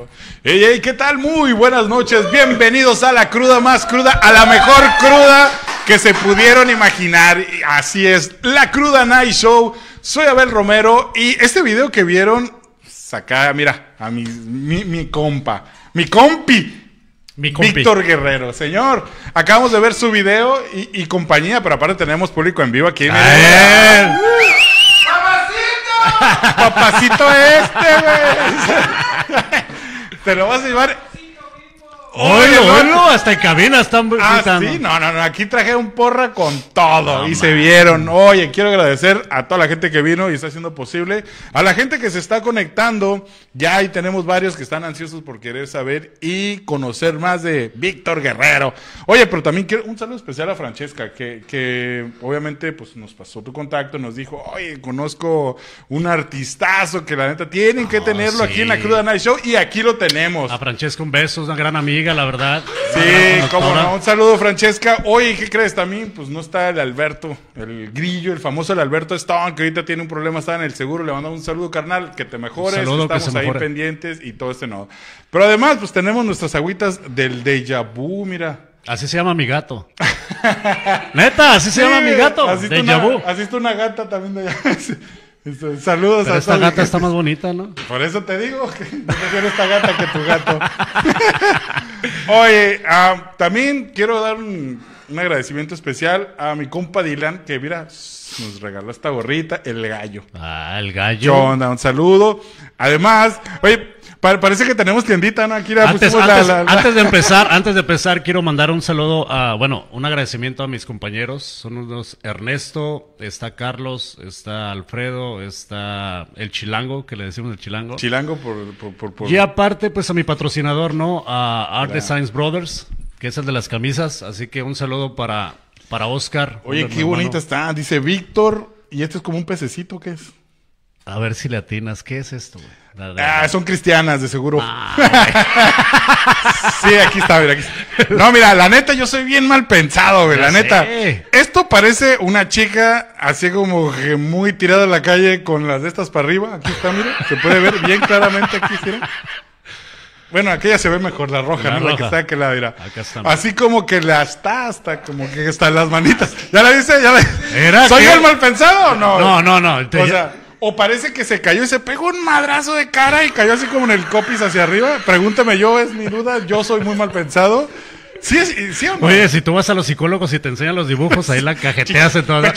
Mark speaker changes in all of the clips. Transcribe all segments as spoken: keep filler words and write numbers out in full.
Speaker 1: Hey, hey, ¿qué tal? Muy buenas noches. Bienvenidos a la cruda más cruda, a la mejor cruda que se pudieron imaginar. Así es, la Cruda Night Show. Soy Abel Romero y este video que vieron, saca, mira, a mi, mi, mi compa, mi compi. Mi Víctor Guerrero, señor. Acabamos de ver su video y, y compañía, pero aparte tenemos público en vivo aquí. ¡Papacito! ¡Papacito este, güey! Te lo vas a llevar.
Speaker 2: Oye, bueno, hasta en cabina están
Speaker 1: gritando. Ah, sí, no, no, no, aquí traje un porra con todo no, y man. Se vieron. Oye, quiero agradecer a toda la gente que vino y está haciendo posible, a la gente que se está conectando, ya ahí tenemos varios que están ansiosos por querer saber y conocer más de Víctor Guerrero. Oye, pero también quiero un saludo especial a Francesca, que, que obviamente pues nos pasó tu contacto, nos dijo, oye, conozco un artistazo que la neta tienen que oh, tenerlo sí. aquí en la Cruda Night Show y aquí lo tenemos.
Speaker 2: A Francesca un beso, es una gran amiga. La verdad.
Speaker 1: Sí, cómo no. Un saludo, Francesca. Oye, ¿qué crees? También, pues no está el Alberto, el grillo, el famoso el Alberto Stone, que ahorita tiene un problema, está en el seguro. Le mandamos un saludo, carnal, que te mejores.
Speaker 2: Saludo,
Speaker 1: estamos
Speaker 2: que se
Speaker 1: ahí
Speaker 2: mejore.
Speaker 1: pendientes y todo este no. Pero además, pues tenemos nuestras agüitas del déjà vu, mira.
Speaker 2: Así se llama mi gato. Neta, así se sí, llama mi gato. Déjà vu.
Speaker 1: Así está una gata también de allá. Saludos
Speaker 2: Pero
Speaker 1: a
Speaker 2: esta gata que... está más bonita, ¿no?
Speaker 1: Por eso te digo que yo prefiero esta gata que tu gato. Oye, uh, también quiero dar un, un agradecimiento especial a mi compa Dylan, que mira, nos regaló esta gorrita, el gallo.
Speaker 2: Ah, el gallo.
Speaker 1: ¿Qué onda? Un saludo. Además, oye, pa parece que tenemos tiendita, ¿no? Aquí la
Speaker 2: antes, antes, la, la, la... antes de empezar, antes de empezar, quiero mandar un saludo a, bueno, un agradecimiento a mis compañeros. Son unos Ernesto, está Carlos, está Alfredo, está el Chilango, que le decimos el Chilango.
Speaker 1: Chilango por, por, por, por...
Speaker 2: Y aparte, pues a mi patrocinador, ¿no? A Art claro. Designs Brothers, que es el de las camisas. Así que un saludo para, para Oscar.
Speaker 1: Oye, qué bonita está. Dice Víctor, y este es como un pececito, ¿qué es?
Speaker 2: A ver si le atinas, ¿qué es esto, güey?
Speaker 1: Ah, son cristianas, de seguro. Ah, sí, aquí está, mira, aquí está. No, mira, la neta, yo soy bien mal pensado, güey, la neta.
Speaker 2: Sé.
Speaker 1: Esto parece una chica así como que muy tirada a la calle con las de estas para arriba. Aquí está, mira, se puede ver bien claramente aquí, mira. Bueno, aquella se ve mejor, la roja, la ¿no? Roja. La que está que la mira. Así como que la está hasta como que hasta las manitas. ¿Ya la dice? ¿Ya la... ¿Soy yo el mal pensado o no?
Speaker 2: No, no, no.
Speaker 1: Te... O sea, o parece que se cayó y se pegó un madrazo de cara y cayó así como en el copis hacia arriba. Pregúntame yo, es mi duda. Yo soy muy mal pensado. ¿Sí, sí, sí o no?
Speaker 2: Oye, si tú vas a los psicólogos y te enseñan los dibujos, ahí la cajeteas en toda.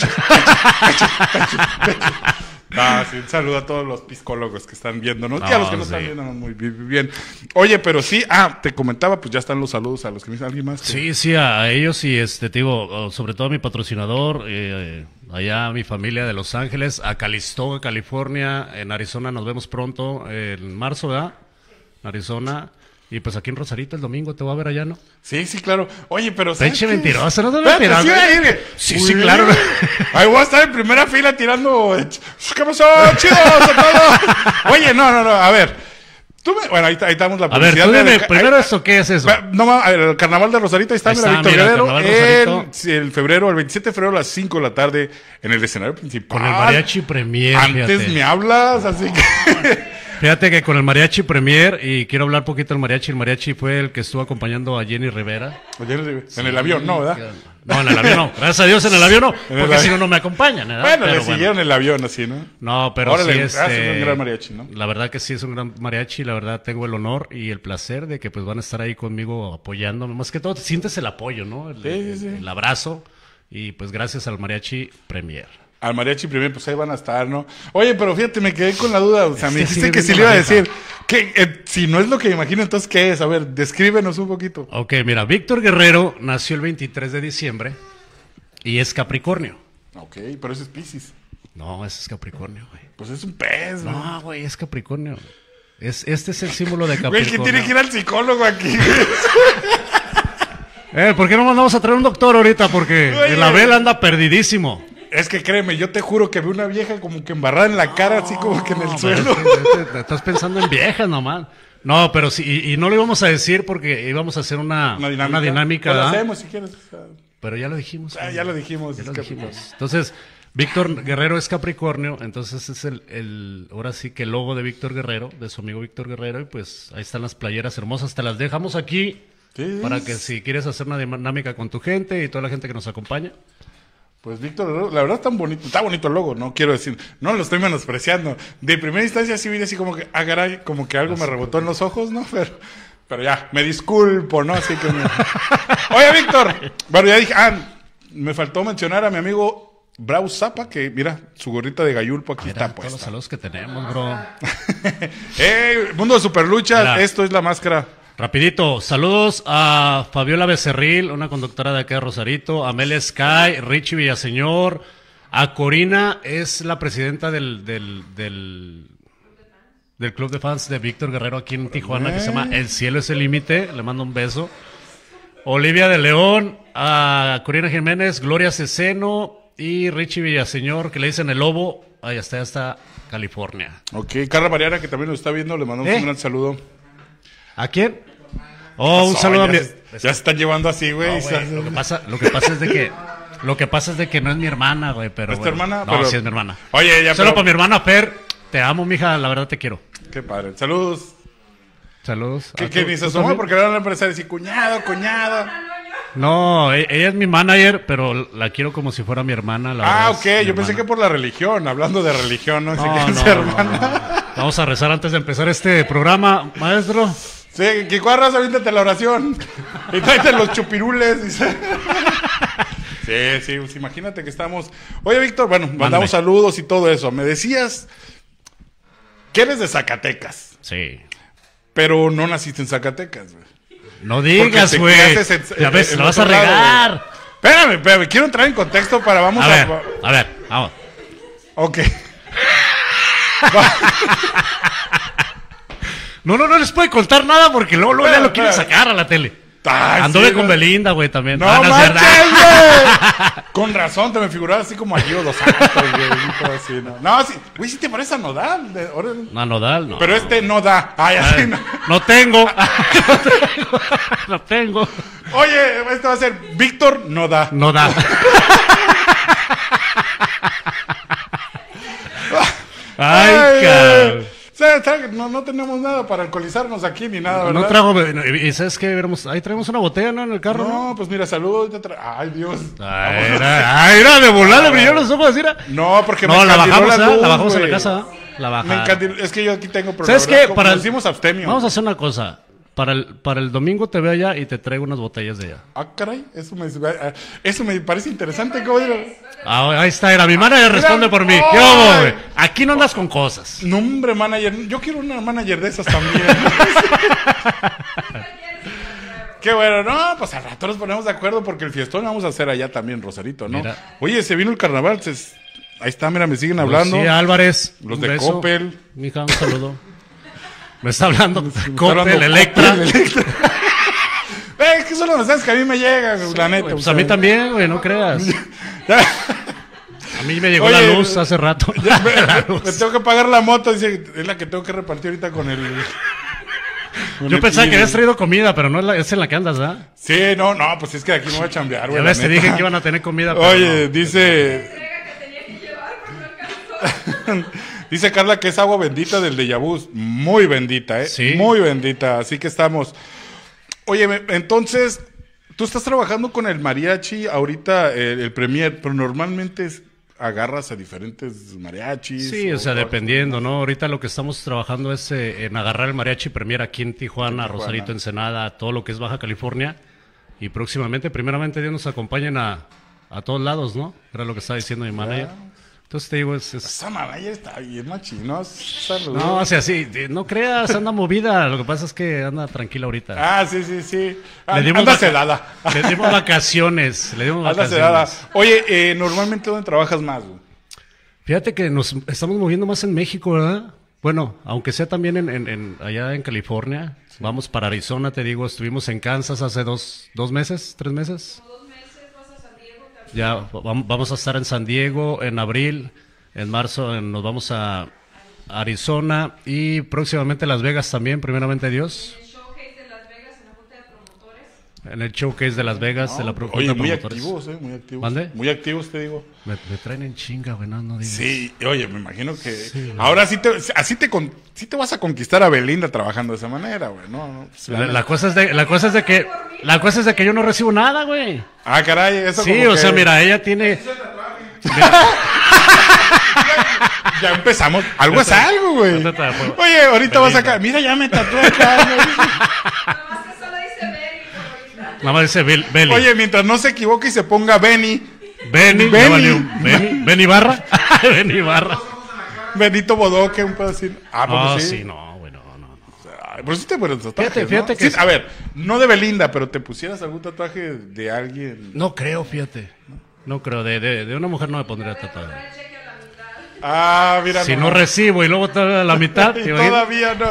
Speaker 1: Ah, sí, un saludo a todos los psicólogos que están viéndonos no, y a los que no sí. están viéndonos muy bien. Oye, pero sí, ah, te comentaba, pues ya están los saludos a los que me dicen alguien más. Que...
Speaker 2: Sí, sí, a ellos y este, te digo, sobre todo a mi patrocinador, eh, allá a mi familia de Los Ángeles, a Calistoga, California, en Arizona nos vemos pronto, eh, en marzo, ¿verdad? En Arizona. Y pues aquí en Rosarito el domingo te voy a ver allá, ¿no?
Speaker 1: Sí, sí, claro. Oye, pero
Speaker 2: ¿sabes qué? Mentiroso, no te lo tiras.
Speaker 1: Sí, sí, claro. Ahí voy a estar en primera fila tirando. ¿Qué pasó? Chido, todo. Oye, no, no, no, a ver. Tú me... Bueno, ahí, ahí estamos la publicidad.
Speaker 2: A ver, tú dime,
Speaker 1: de...
Speaker 2: primero esto, ¿qué es eso?
Speaker 1: No, el Carnaval de Rosarito, ahí está, ahí mira, está Víctor Guerrero. El, el febrero, el veintisiete de febrero a las cinco de la tarde en el escenario principal.
Speaker 2: Con el Mariachi Premier.
Speaker 1: Antes fíjate. Me hablas, así que...
Speaker 2: Fíjate que con el Mariachi Premier, y quiero hablar un poquito del Mariachi, el Mariachi fue el que estuvo acompañando a Jenny Rivera.
Speaker 1: Jenny Rivera. Sí, en el avión, ¿no, verdad?
Speaker 2: No, en el avión no. Gracias a Dios en el avión no, porque si no, no me acompañan. ¿verdad?
Speaker 1: Bueno,
Speaker 2: pero
Speaker 1: le siguieron bueno. el avión así, ¿no?
Speaker 2: No, pero
Speaker 1: Ahora
Speaker 2: sí
Speaker 1: le,
Speaker 2: este,
Speaker 1: es un gran mariachi, ¿no?
Speaker 2: La verdad que sí es un gran mariachi, la verdad tengo el honor y el placer de que pues van a estar ahí conmigo apoyándome. Más que todo, sientes el apoyo, ¿no? El,
Speaker 1: sí, sí, sí.
Speaker 2: el, el abrazo, y pues gracias al Mariachi Premier.
Speaker 1: Al Mariachi Premier, pues ahí van a estar, ¿no? Oye, pero fíjate, me quedé con la duda. O sea, es me
Speaker 2: que
Speaker 1: dijiste
Speaker 2: sí,
Speaker 1: que sí le iba a decir. Que, eh, si no es lo que me imagino, entonces, ¿qué es? A ver, descríbenos un poquito.
Speaker 2: Ok, mira, Víctor Guerrero nació el veintitrés de diciembre y es Capricornio.
Speaker 1: Ok, pero eso es Piscis.
Speaker 2: No, ese es Capricornio, güey.
Speaker 1: Pues es un pez, ¿no?
Speaker 2: No, güey, es Capricornio. Es, este es el símbolo de Capricornio.
Speaker 1: Güey, ¿quién tiene que ir al psicólogo aquí?
Speaker 2: eh, ¿por qué no mandamos a traer un doctor ahorita? Porque Oye. el Abel anda perdidísimo.
Speaker 1: Es que créeme, yo te juro que vi una vieja como que embarrada en la cara, no, así como que en el suelo.
Speaker 2: Es que, estás pensando en viejas nomás. No, pero sí, y, y no lo íbamos a decir porque íbamos a hacer una, una dinámica. Una dinámica
Speaker 1: lo hacemos si quieres.
Speaker 2: Pero ya lo dijimos.
Speaker 1: Ah, ya lo dijimos.
Speaker 2: Ya lo dijimos. Entonces, Víctor Guerrero es Capricornio, entonces es el, el, ahora sí que el logo de Víctor Guerrero, de su amigo Víctor Guerrero, y pues ahí están las playeras hermosas, te las dejamos aquí, sí, para que si quieres hacer una dinámica con tu gente y toda la gente que nos acompaña.
Speaker 1: Pues Víctor, la verdad está bonito, está bonito el logo, no quiero decir, no lo estoy menospreciando. De primera instancia sí vi así como que, ah, caray, como que algo me rebotó en los ojos, ¿no? Pero, pero ya, me disculpo, ¿no? Así que me... Oye, Víctor, bueno, ya dije, ah, me faltó mencionar a mi amigo Brau Zapa, que mira, su gorrita de gallulpo aquí
Speaker 2: mira,
Speaker 1: está puesta.
Speaker 2: Todos los saludos que tenemos, bro.
Speaker 1: ¡Eh, Mundo de Superlucha! Mira, esto es la máscara.
Speaker 2: Rapidito, saludos a Fabiola Becerril, una conductora de acá de Rosarito, a Mel Sky, Richie Villaseñor, a Corina, es la presidenta del, del, del, del club de fans de Víctor Guerrero aquí en Tijuana, que se llama El Cielo es el Límite, le mando un beso. Olivia de León, a Corina Jiménez, Gloria Ceceno y Richie Villaseñor, que le dicen el Lobo, ahí está, hasta California.
Speaker 1: Ok, Carla Mariana, que también nos está viendo, le mandamos ¿Eh? un gran saludo.
Speaker 2: ¿A quién? Oh, un saludo a mi...
Speaker 1: Ya se están llevando así, güey.
Speaker 2: No, lo que pasa, lo que pasa es de que, lo que pasa es de que no es mi hermana, güey, pero.
Speaker 1: ¿Es tu
Speaker 2: bueno.
Speaker 1: hermana?
Speaker 2: No,
Speaker 1: pero...
Speaker 2: sí es mi hermana.
Speaker 1: Oye, ya.
Speaker 2: Solo
Speaker 1: pero...
Speaker 2: para mi hermana Fer, te amo, mija, la verdad te quiero.
Speaker 1: Qué padre. Saludos.
Speaker 2: Saludos.
Speaker 1: Que, que ni se asoma porque le van a empezar a decir cuñado, cuñado.
Speaker 2: No, ella es mi manager, pero la quiero como si fuera mi hermana. La
Speaker 1: ah, ok, yo
Speaker 2: hermana.
Speaker 1: pensé que por la religión, hablando de religión, no sé qué es
Speaker 2: no,
Speaker 1: hermana.
Speaker 2: No, no. Vamos a rezar antes de empezar este programa, maestro.
Speaker 1: Sí, que cuadras, aviéntate la oración. Y tráete los chupirules. Dice. Sí, sí, pues imagínate que estamos. Oye, Víctor, bueno, mandamos Mándame. saludos y todo eso. Me decías que eres de Zacatecas.
Speaker 2: Sí.
Speaker 1: Pero no naciste en Zacatecas, güey.
Speaker 2: No digas, güey. Ya ves, en, lo vas a regar. Lado,
Speaker 1: espérame, espérame, quiero entrar en contexto para vamos
Speaker 2: a.
Speaker 1: A
Speaker 2: ver, a, a ver, vamos.
Speaker 1: Ok.
Speaker 2: No, no, no les puede contar nada porque luego, luego ya lo quieren sacar a la tele. Ay, Anduve sí, con no. Belinda, güey, también.
Speaker 1: No, no manches, güey. Con razón, te me figuraba así como a Gio Dos Santos, güey. Así, no, no sí, güey, sí te parece a Nodal. De, ahora...
Speaker 2: No, a Nodal, no.
Speaker 1: Pero este no da. Ay, así
Speaker 2: Ay,
Speaker 1: no.
Speaker 2: No tengo. No tengo. No tengo.
Speaker 1: Oye, este va a ser Víctor no da.
Speaker 2: No da. Ay,
Speaker 1: Ay
Speaker 2: cabrón.
Speaker 1: No, no tenemos nada para alcoholizarnos aquí ni nada, ¿verdad?
Speaker 2: No trago, y sabes qué, ahí traemos una botella, ¿no? En el carro.
Speaker 1: No, ¿no? Pues mira, saludos. Ay, Dios.
Speaker 2: Ay, era, ay, era de volar, le brilló los ojos, era.
Speaker 1: No, porque
Speaker 2: no,
Speaker 1: me
Speaker 2: la bajamos,
Speaker 1: la, luz,
Speaker 2: la bajamos
Speaker 1: wey.
Speaker 2: en la casa, la bajamos.
Speaker 1: Es que yo aquí tengo problemas.
Speaker 2: ¿Sabes qué? Para el,
Speaker 1: hicimos abstemio.
Speaker 2: Vamos a hacer una cosa. Para el, para el domingo te veo allá y te traigo unas botellas de allá.
Speaker 1: Ah, caray, eso me, eso me parece interesante. ¿Cómo digo?
Speaker 2: Ah, ahí está, era mi manager, responde por mí. ¿Qué hubo, güey? Aquí no andas con cosas.
Speaker 1: No, hombre, manager. Yo quiero una manager de esas también. Qué bueno, no, pues al rato nos ponemos de acuerdo porque el fiestón vamos a hacer allá también, Rosarito, ¿no? Mira. Oye, se vino el carnaval, se, ahí está, mira, me siguen hablando.
Speaker 2: Sí, Álvarez.
Speaker 1: Los de beso. Coppel.
Speaker 2: Mija, un saludo. Me está hablando Coppel, Electra.
Speaker 1: Electra. Es que son los mensajes que a mí me llegan, sí, la neta.
Speaker 2: Wey, pues a mí también, güey, no creas. A mí me llegó Oye, la luz hace rato.
Speaker 1: Ya, me, luz. me tengo que pagar la moto, dice, es la que tengo que repartir ahorita con el...
Speaker 2: Con Yo el pensaba que habías traído comida, pero no es, la, es en la que andas, ¿verdad?
Speaker 1: Sí, no, no, pues es que de aquí me voy a chambear, güey.
Speaker 2: Ya ves, te dije que iban a tener comida.
Speaker 1: Pero Oye, no, dice... Dice Carla que es agua bendita del déjà vu. Muy bendita, ¿eh?
Speaker 2: Sí.
Speaker 1: Muy bendita. Así que estamos. Oye, entonces, tú estás trabajando con el mariachi ahorita, el, el premier, pero normalmente es, agarras a diferentes mariachis.
Speaker 2: Sí, o, o sea, dependiendo, ¿no? Ahorita lo que estamos trabajando es eh, en agarrar el mariachi premier aquí en Tijuana, en Tijuana, Rosarito, Ensenada, todo lo que es Baja California. Y próximamente, primeramente, Dios nos acompañen a, a todos lados, ¿no? Era lo que estaba diciendo mi manager. Entonces te digo, es... es...
Speaker 1: Esa manager está bien machino.
Speaker 2: No, o sea, sí, no creas, anda movida. Lo que pasa es que anda tranquila ahorita.
Speaker 1: Ah, sí, sí, sí.
Speaker 2: Le dimos
Speaker 1: anda sedada.
Speaker 2: Le dimos vacaciones. Le dimos
Speaker 1: anda
Speaker 2: vacaciones.
Speaker 1: Sedada. Oye, eh, normalmente, ¿dónde trabajas más, güey?
Speaker 2: Fíjate que nos estamos moviendo más en México, ¿verdad? Bueno, aunque sea también en, en, en allá en California. Sí. Vamos para Arizona, te digo. Estuvimos en Kansas hace dos, dos meses, tres meses. Ya vamos a estar en San Diego en abril, en marzo en, nos vamos a Arizona y próximamente Las Vegas también, primeramente Dios.
Speaker 3: El showcase de Las Vegas en la Junta de Promotores.
Speaker 2: En el showcase de Las Vegas,
Speaker 1: No,
Speaker 2: de la
Speaker 1: oye,
Speaker 2: Junta de
Speaker 1: muy
Speaker 2: Promotores.
Speaker 1: activos, eh, muy activos.
Speaker 2: ¿Mande?
Speaker 1: Muy activos, te digo.
Speaker 2: Me, me traen en chinga, güey, no, no digas.
Speaker 1: Sí, oye, me imagino que
Speaker 2: Sí,
Speaker 1: ahora sí te, así te, con- sí te vas a conquistar a Belinda trabajando de esa manera, güey. No, no, pues,
Speaker 2: La, la cosa es de, la cosa es de que, la cosa es de que yo no recibo nada, güey.
Speaker 1: Ah, caray, eso
Speaker 2: Sí,
Speaker 1: como
Speaker 2: o
Speaker 1: que-
Speaker 2: sea, mira, ella tiene,
Speaker 1: Ya empezamos. Algo es algo, güey.
Speaker 2: No te tatuó.
Speaker 1: Oye, ahorita vas a
Speaker 2: Belinda.
Speaker 1: acá. Mira, ya me tatué acá, güey.
Speaker 3: Nomás que solo dice Benny por ahorita.
Speaker 2: nada más dice Bel- Beli.
Speaker 1: Oye, mientras no se equivoque y se ponga Benny,
Speaker 2: Benny,
Speaker 1: Benny.
Speaker 2: ya valió. Benny, Benny Barra, Benny Barra.
Speaker 1: Benito Bodoque, un pedacito. Ah,
Speaker 2: No,
Speaker 1: porque
Speaker 2: sí,
Speaker 1: sí.
Speaker 2: no, güey, no, no, no.
Speaker 1: Ay, pero sí te pones tatuajes,
Speaker 2: Fíjate,
Speaker 1: ¿no?
Speaker 2: fíjate que
Speaker 1: Sí,
Speaker 2: sí.
Speaker 1: a ver, no de Belinda, pero te pusieras algún tatuaje de alguien.
Speaker 2: No creo, fíjate. No creo, de, de, de una mujer no me pondría tatuado.
Speaker 3: Trae cheque a la mitad.
Speaker 1: Ah, mira.
Speaker 2: Si no
Speaker 1: nomás.
Speaker 2: recibo y luego te doy a la mitad,
Speaker 1: Y
Speaker 2: te imaginas?
Speaker 1: todavía no.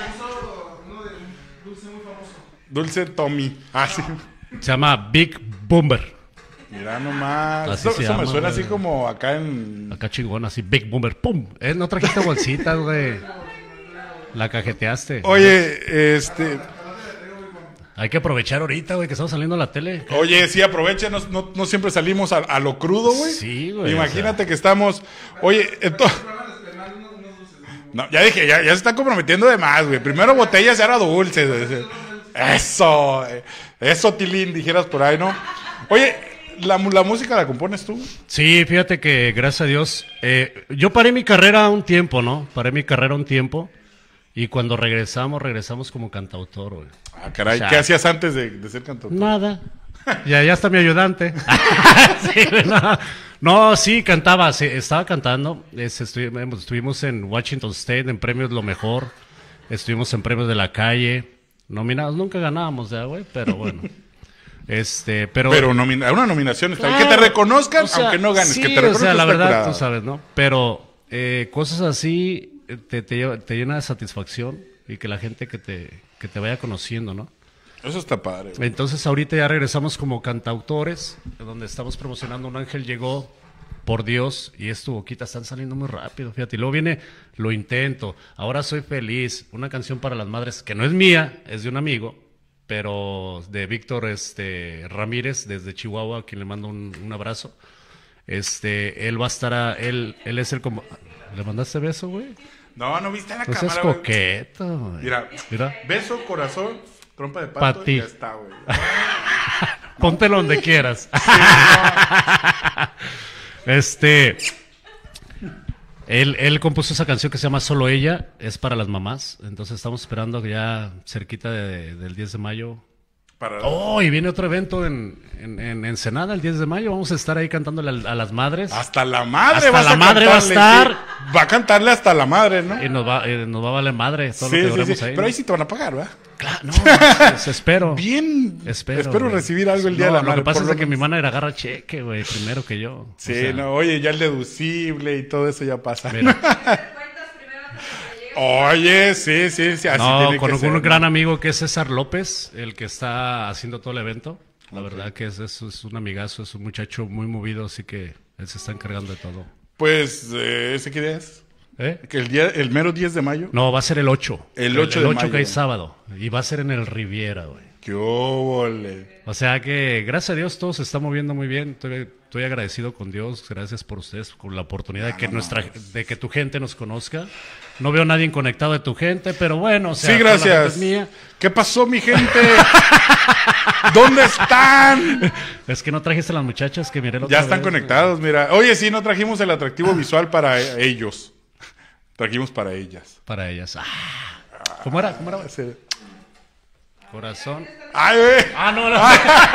Speaker 1: Dulce Tommy. Ah, sí.
Speaker 2: Se llama Big Boomer.
Speaker 1: Mira nomás.
Speaker 2: Así
Speaker 1: Eso,
Speaker 2: se
Speaker 1: eso me
Speaker 2: llama,
Speaker 1: suena
Speaker 2: güey.
Speaker 1: así como acá en.
Speaker 2: Acá chingón, así, Big Boomer. ¡Pum! Eh, no trajiste bolsitas, güey. La cajeteaste.
Speaker 1: Oye, este.
Speaker 2: Hay que aprovechar ahorita, güey, que estamos saliendo a la tele.
Speaker 1: Oye, sí, aprovecha, no, no, no siempre salimos a, a lo crudo, güey.
Speaker 2: Sí, güey,
Speaker 1: Imagínate que estamos. Oye, entonces. No, ya dije, ya, ya se está comprometiendo de más, güey. Primero botellas y ahora dulces. güey. Eso, eh, eso, Tilín, dijeras por ahí, ¿no? Oye, ¿la, mu- la música la compones tú?
Speaker 2: Sí, fíjate que, gracias a Dios, eh, yo paré mi carrera un tiempo, ¿no? Paré mi carrera un tiempo. Y cuando regresamos, regresamos como cantautor, güey.
Speaker 1: Ah, caray,
Speaker 2: O sea,
Speaker 1: ¿qué hacías antes de, de ser cantautor?
Speaker 2: Nada. Ya, ya está mi ayudante. Sí, no, no, sí, cantaba, sí, estaba cantando. Es, estuvimos, estuvimos en Washington State en premios Lo Mejor. Estuvimos en premios de la calle. Nominados, nunca ganábamos, ya, güey, pero bueno. Este, pero.
Speaker 1: Pero nomina- una nominación está bien.
Speaker 2: Claro,
Speaker 1: Que te reconozcan,
Speaker 2: o sea,
Speaker 1: aunque no ganes.
Speaker 2: sí,
Speaker 1: que te
Speaker 2: o
Speaker 1: reconozcan.
Speaker 2: sea, la
Speaker 1: está
Speaker 2: verdad,
Speaker 1: curado.
Speaker 2: tú sabes, ¿no? Pero eh, cosas así eh, te, te, lleva- te llena de satisfacción y que la gente que te, que te vaya conociendo, ¿no?
Speaker 1: Eso está padre. güey.
Speaker 2: Entonces ahorita ya regresamos como cantautores, donde estamos promocionando Un Ángel Llegó, Por Dios, y es Tu Boquita, están saliendo muy rápido, fíjate. Y luego viene Lo Intento, Ahora Soy Feliz, una canción para las madres, que no es mía, es de un amigo, pero de Víctor este, Ramírez, desde Chihuahua, a quien le mando un, un abrazo. Este, él va a estar, a- él, él es el como... ¿Le mandaste beso, güey?
Speaker 1: No, no viste la
Speaker 2: No seas
Speaker 1: cámara, güey.
Speaker 2: coqueto, güey.
Speaker 1: Mira,
Speaker 2: Mira,
Speaker 1: beso, corazón, trompa de
Speaker 2: Pa'
Speaker 1: pato
Speaker 2: ti.
Speaker 1: y ya está, güey.
Speaker 2: póntelo donde quieras. Este, él, él compuso esa canción que se llama Solo Ella, es para las mamás, entonces estamos esperando que ya cerquita de- del diez de mayo.
Speaker 1: Para...
Speaker 2: Oh, y viene otro evento en, en, en Ensenada el diez de mayo, vamos a estar ahí cantándole a, a las madres.
Speaker 1: Hasta la madre
Speaker 2: Hasta
Speaker 1: vas
Speaker 2: la
Speaker 1: a
Speaker 2: madre va a
Speaker 1: cantarle,
Speaker 2: estar.
Speaker 1: sí. Va a cantarle hasta la madre, ¿no?
Speaker 2: Y nos va, eh, nos va a valer madre todo
Speaker 1: Sí,
Speaker 2: lo que
Speaker 1: sí,
Speaker 2: logremos
Speaker 1: sí.
Speaker 2: ahí.
Speaker 1: Pero
Speaker 2: ¿no?
Speaker 1: ahí sí te van a pagar, ¿verdad?
Speaker 2: Claro, no, pues, espero.
Speaker 1: Bien.
Speaker 2: Espero,
Speaker 1: Espero
Speaker 2: güey.
Speaker 1: recibir algo el día
Speaker 2: No,
Speaker 1: de la madre.
Speaker 2: Lo que pasa
Speaker 1: por
Speaker 2: es
Speaker 1: lo
Speaker 2: de que mi
Speaker 1: menos.
Speaker 2: manager agarra cheque, güey, primero que yo. O
Speaker 1: Sí,
Speaker 2: sea,
Speaker 1: no, oye, ya el deducible y todo eso ya pasa.
Speaker 2: mira.
Speaker 3: Cuentas primero antes de que llegue.
Speaker 1: Oye, sí, sí, sí, así
Speaker 2: No,
Speaker 1: tiene
Speaker 2: con
Speaker 1: que
Speaker 2: un
Speaker 1: ser, ¿no?
Speaker 2: gran amigo que es César López, el que está haciendo todo el evento. La verdad que es, es, es un amigazo, es un muchacho muy movido, así que él se está encargando de todo.
Speaker 1: Pues, eh, ¿ese qué día es?
Speaker 2: ¿Eh?
Speaker 1: Que el, día, el mero diez de mayo.
Speaker 2: No, va a ser el ocho.
Speaker 1: El ocho de
Speaker 2: El ocho
Speaker 1: mayo.
Speaker 2: que es sábado. Y va a ser en el Riviera, güey.
Speaker 1: ¡Qué óvole!
Speaker 2: O sea que, gracias a Dios, todo se está moviendo muy bien. Estoy, estoy agradecido con Dios. Gracias por ustedes, por la oportunidad de que nuestra, de que tu gente nos conozca. No veo a nadie conectado de tu gente, pero bueno, o sea,
Speaker 1: Sí,
Speaker 2: toda la gente
Speaker 1: gracias.
Speaker 2: es mía.
Speaker 1: ¿Qué pasó, mi gente? ¿Dónde están?
Speaker 2: Es que no trajiste a las muchachas que miré la
Speaker 1: Ya
Speaker 2: otra
Speaker 1: están
Speaker 2: vez,
Speaker 1: conectados, mira. Oye, sí, no trajimos el atractivo visual para e- ellos. Trajimos para ellas.
Speaker 2: Para ellas. Ah, ¿Cómo era? ¿Cómo era?
Speaker 1: Ese-
Speaker 2: Corazón.
Speaker 1: ¡Ay, güey!
Speaker 2: Ah, no, no.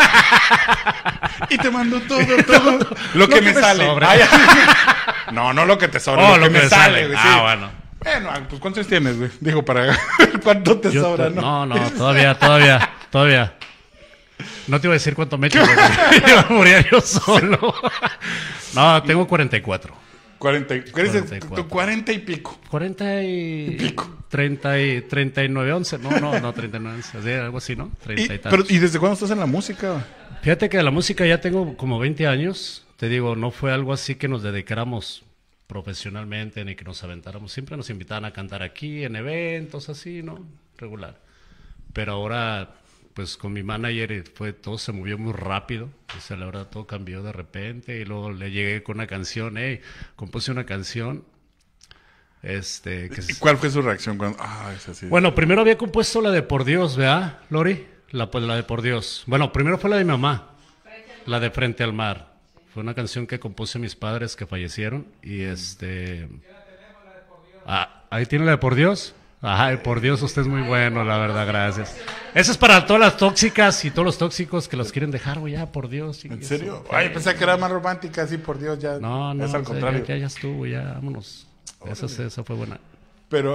Speaker 1: Y te mando todo, todo. Lo, que,
Speaker 2: que
Speaker 1: me
Speaker 2: me
Speaker 1: sale.
Speaker 2: sobre.
Speaker 1: Ay, ay. No, no lo que te sobra,
Speaker 2: Oh,
Speaker 1: lo, que, me sale, güey.
Speaker 2: Ah,
Speaker 1: sí.
Speaker 2: bueno.
Speaker 1: Bueno, ah, pues ¿cuántos tienes, güey? Digo, para ver cuánto te
Speaker 2: Yo
Speaker 1: sobra,
Speaker 2: te-
Speaker 1: ¿no?
Speaker 2: no, no, todavía, todavía, todavía. No te iba a decir cuánto me echo, porque iba a morir yo solo. No, tengo cuarenta y cuatro.
Speaker 1: cuarenta, y- ¿qué dices?
Speaker 2: cuarenta y cuatro.
Speaker 1: Tu cuarenta y pico.
Speaker 2: cuarenta y... treinta y... treinta y nueve, once. No, no, no, treinta y nueve, once. Así, algo así, ¿no?
Speaker 1: Y,
Speaker 2: treinta y
Speaker 1: pero,
Speaker 2: tantos.
Speaker 1: ¿y desde cuándo estás en la música?
Speaker 2: Fíjate que de la música ya tengo como veinte años. Te digo, no fue algo así que nos dedicáramos profesionalmente ni que nos aventáramos. Siempre nos invitaban a cantar aquí, en eventos así, ¿no? Regular. Pero ahora pues con mi manager y fue, todo se movió muy rápido. O sea, la verdad, todo cambió de repente. Y luego le llegué con una canción, hey, compuse una canción. Este, que
Speaker 1: ¿Y
Speaker 2: es-
Speaker 1: cuál fue su reacción cuando.? Ah, es así.
Speaker 2: Bueno, primero había compuesto la de Por Dios, ¿verdad, Lori? La, pues, la de Por Dios. Bueno, primero fue la de mi mamá, la de Frente al Mar. Fue una canción que compuse mis padres que fallecieron. Y este. Ah, ahí tiene la de Por Dios. Ajá, Por Dios, usted es muy bueno, la verdad, gracias. Eso es para todas las tóxicas y todos los tóxicos que los quieren dejar, güey, ya, por Dios.
Speaker 1: ¿En serio? Ay, pensé que era más romántica, sí, por Dios, ya.
Speaker 2: No, no,
Speaker 1: es al
Speaker 2: o sea,
Speaker 1: contrario.
Speaker 2: ya, ya estuvo, ya, vámonos. Esa, esa fue buena.
Speaker 1: Pero.